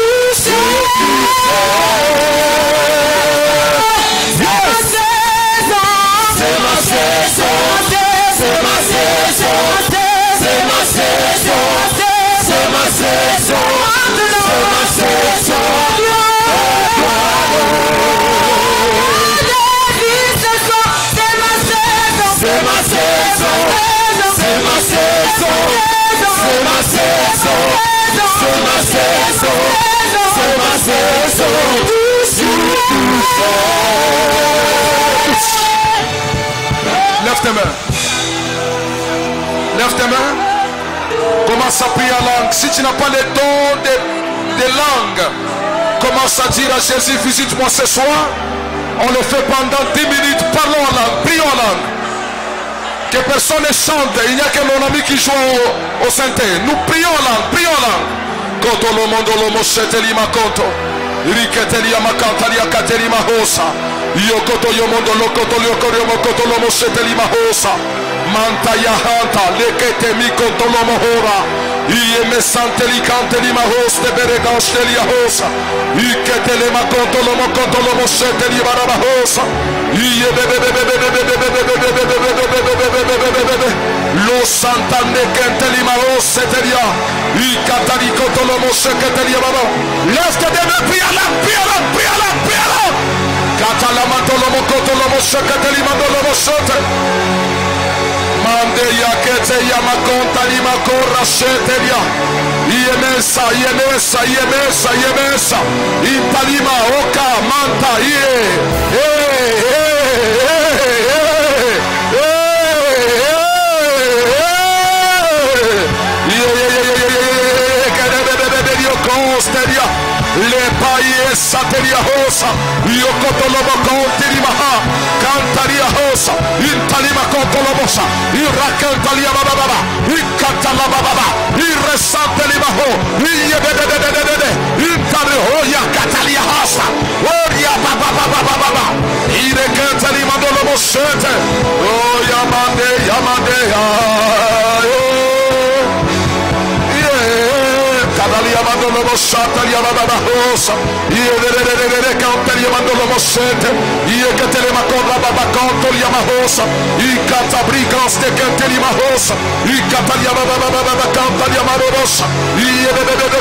c'est ma saison, c'est ma saison, c'est ma saison, c'est ma saison, c'est ma saison. C'est ma saison, c'est ma saison, c'est ma saison, c'est ma saison, c'est ma saison. Lève tes mains. Lève tes mains. Commence à prier en langue. Si tu n'as pas le don de, de langue, commence à dire à Jésus, visite-moi ce soir. On le fait pendant dix minutes. Parlons en langue, prions en langue. Que personne ne chante. Il n'y a que mon ami qui joue au, au synthé. Nous prions en langue, prions en langue. Koto lo mondo lo mosheteli makoto. Riketeli amakantali akateli mahosa. Yokoto yomondo lokoto yokorio mokoto lo mosheteli mahosa. Manta yahanta lekete mikoto lo mohora. Ieme santeli canteli mahos de beregas de liahosa. Iketele makontolo mokontolo moseteli barabahosa. Iye bebe bebe bebe bebe bebe bebe bebe lo santane kenteli mahos setelia. Ikatali kontolo moseketeli baba. Lève-toi de me prie la prie la prie la prie la. Katala mantolo mokontolo moseketeli mandolo mosote. Mande ya kete ya makonta ni makora shetelia. Yemesa, yemesa, yemesa, yemesa. Intalima oka manta ye. Hey, hey, hey, hey, hey. Le paie sateria hosa, io cotolobo contirimaha, cantaria hosa, intalima cotolobosa, il raccantalia bababa, il cantala bababa, il resante limaho, il bebebebebebe, intari hoya catalia hosa, oria bababa bababa, il recantali mandolobo sete, oh yamande, yamande, Cadalia mandolo mossata li aveva hosa io dere canta li mandolo mossete io che te le macorra baba conto li amahosa i catabrica ste che te li mahosa i catalia baba baba canta li amarosa io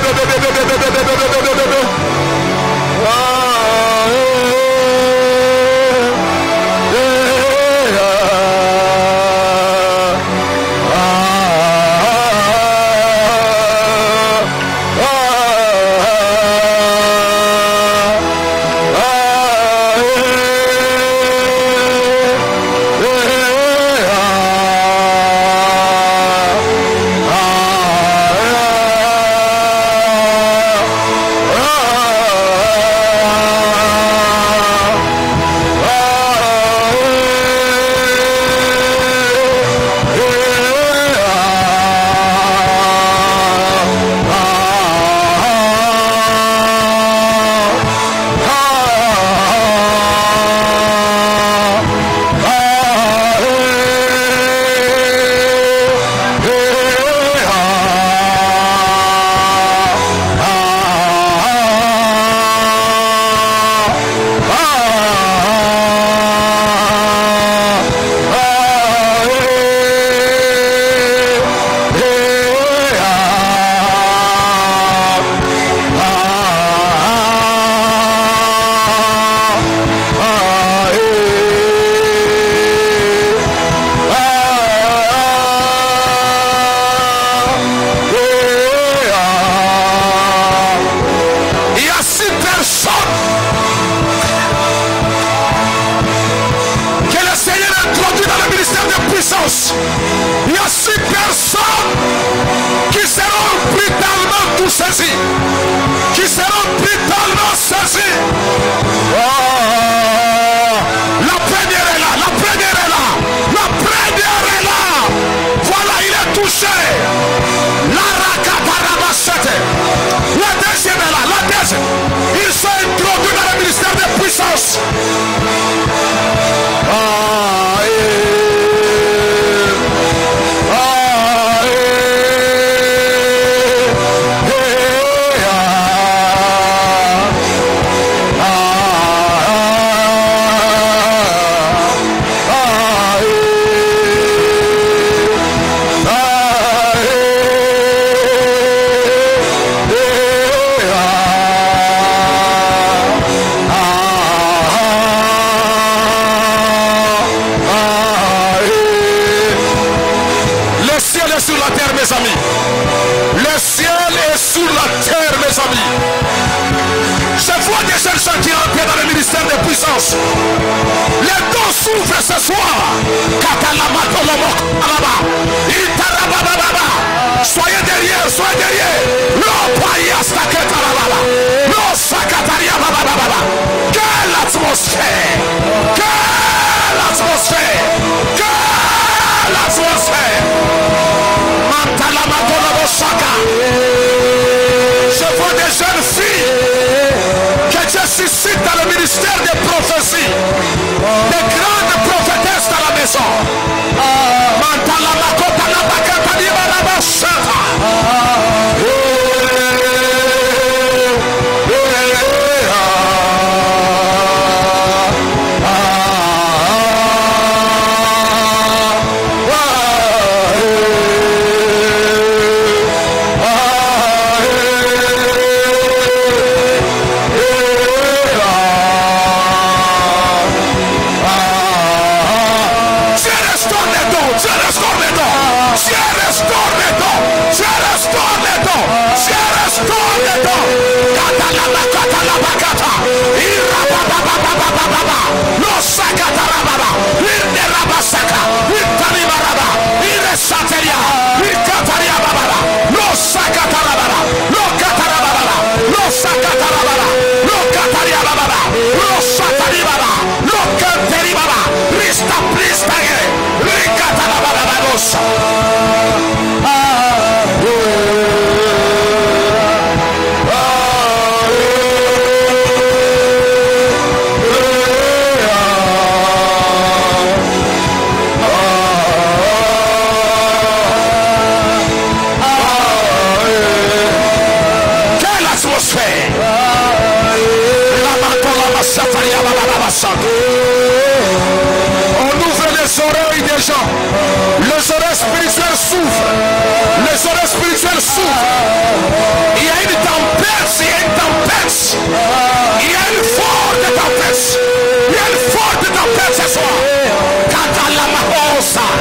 il y a six personnes qui seront brutalement tout saisies, qui seront brutalement saisies. Oh, la première est là, la première est là, la première est là. Voilà, il est touché. La rakatarabasete. La deuxième est là, la deuxième. Ils sont introduits dans le ministère des puissances. Ah, et... mes amis. Le ciel est sous la terre, mes amis. Je vois des jeunes gens qui entrent dans le ministère des puissances. Les dons s'ouvrent ce soir. Soyez derrière, soyez derrière. Quelle atmosphère! Quelle atmosphère! Quelle atmosphère! Je vois des jeunes filles que Dieu suscite dans le ministère des prophéties, des grandes prophétesses dans la maison. On ouvre les oreilles des gens. Les oreilles spirituelles souffrent. Les oreilles spirituelles souffrent. Il y a une tempête, il y a une tempête. Il y a une forte tempête. Il y a une forte tempête ce soir. Katalamahosa.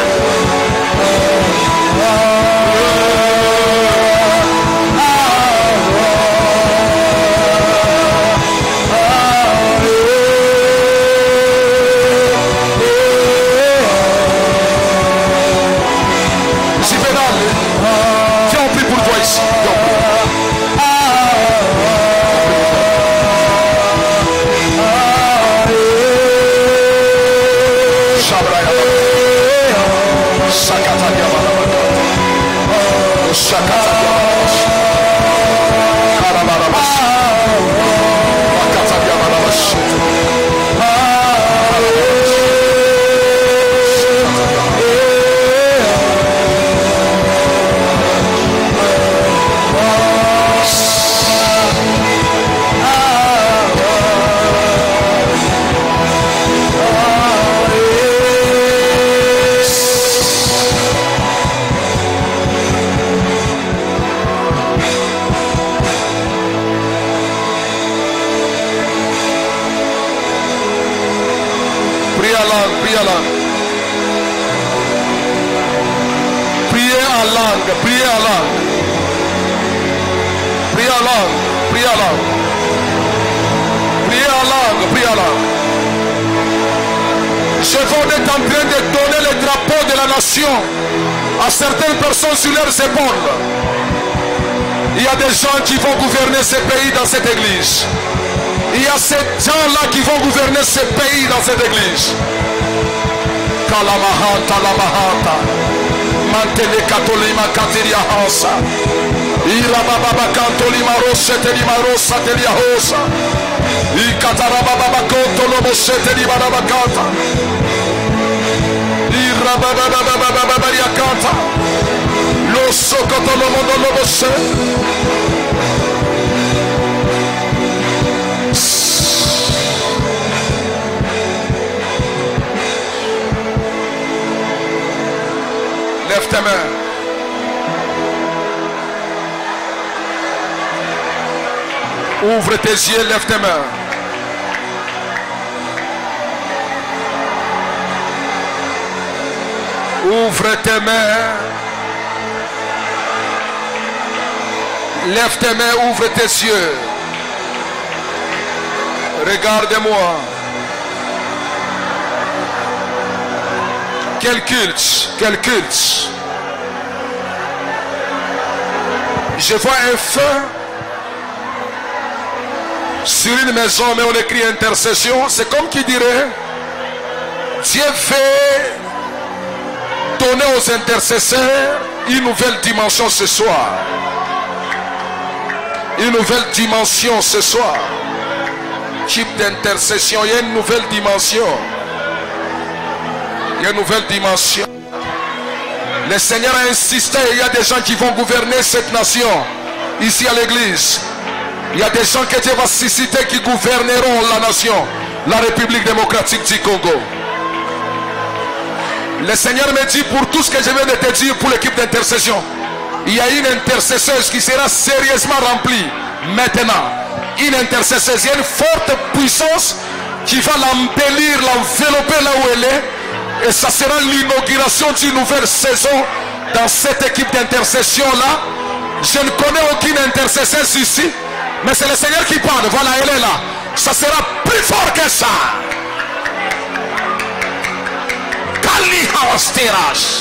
À certaines personnes sur leurs épaules. Il y a des gens qui vont gouverner ces pays dans cette église. Il y a ces gens-là qui vont gouverner ces pays dans cette église. Kalamahanta, Lamahanta, Mantele Katolima Katiria Hosa, Irababa Kantolima Rosetelima Rosa Telia Hosa, Ikatarababa Kontolobo Setelima Rabakata. Lo sokoto lo mondo lo bosse. Lève tes mains. Ouvre tes yeux, lève tes mains. Ouvre tes mains. Lève tes mains, ouvre tes yeux. Regarde-moi. Quel culte, quel culte. Je vois un feu sur une maison, mais on écrit intercession. C'est comme qui dirait, Dieu fait donner aux intercesseurs une nouvelle dimension ce soir. Une nouvelle dimension ce soir. Type d'intercession, il y a une nouvelle dimension. Il y a une nouvelle dimension. Le Seigneur a insisté, il y a des gens qui vont gouverner cette nation. Ici à l'église. Il y a des gens que Dieu va susciter qui gouverneront la nation. La République démocratique du Congo. Le Seigneur me dit pour tout ce que je viens de te dire pour l'équipe d'intercession. Il y a une intercesseuse qui sera sérieusement remplie maintenant. Une intercesseuse, il y a une forte puissance qui va l'embellir, l'envelopper là où elle est. Et ça sera l'inauguration d'une nouvelle saison dans cette équipe d'intercession là. Je ne connais aucune intercesseuse ici, mais c'est le Seigneur qui parle. Voilà, elle est là. Ça sera plus fort que ça. Kali Hawastiras.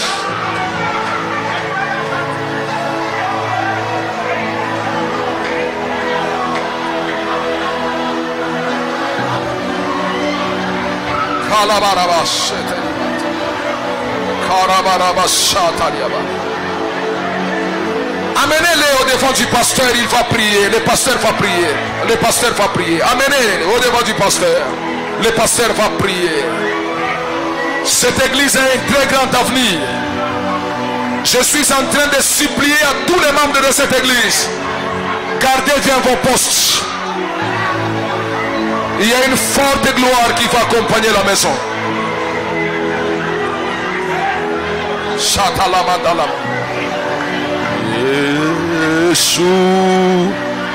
Kalabarabas. Amenez-les au devant du pasteur, il va prier. Le pasteur va prier. Le pasteur va prier. Amenez-les au devant du pasteur. Le pasteur va prier. Cette église a un très grand avenir. Je suis en train de supplier à tous les membres de cette église. Gardez bien vos postes. Il y a une forte gloire qui va accompagner la maison. Chatalamadala. Yeshua.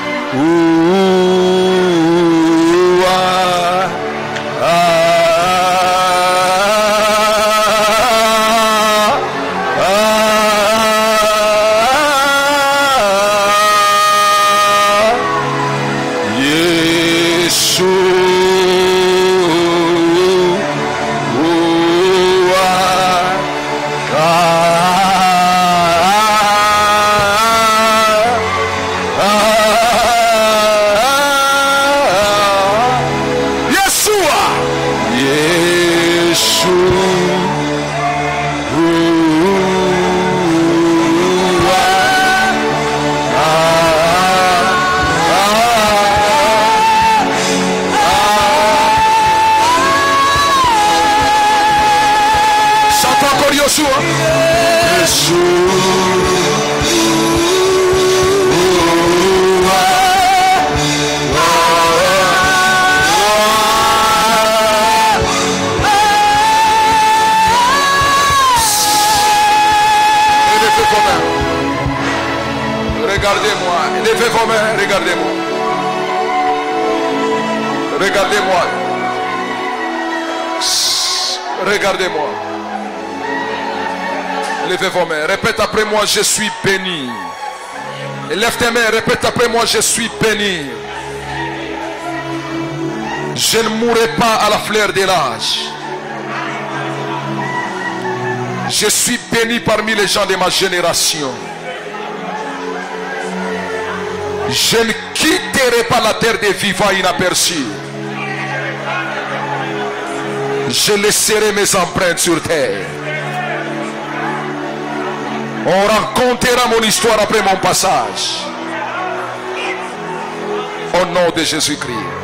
Regardez-moi, levez vos mains, regardez-moi. Regardez-moi. Regardez-moi. Levez vos mains, répète après moi, je suis béni. Et lève tes mains, répète après moi, je suis béni. Je ne mourrai pas à la fleur de l'âge. Je suis béni parmi les gens de ma génération. Je ne quitterai pas la terre des vivants inaperçue. Je laisserai mes empreintes sur terre. On racontera mon histoire après mon passage. Au nom de Jésus-Christ.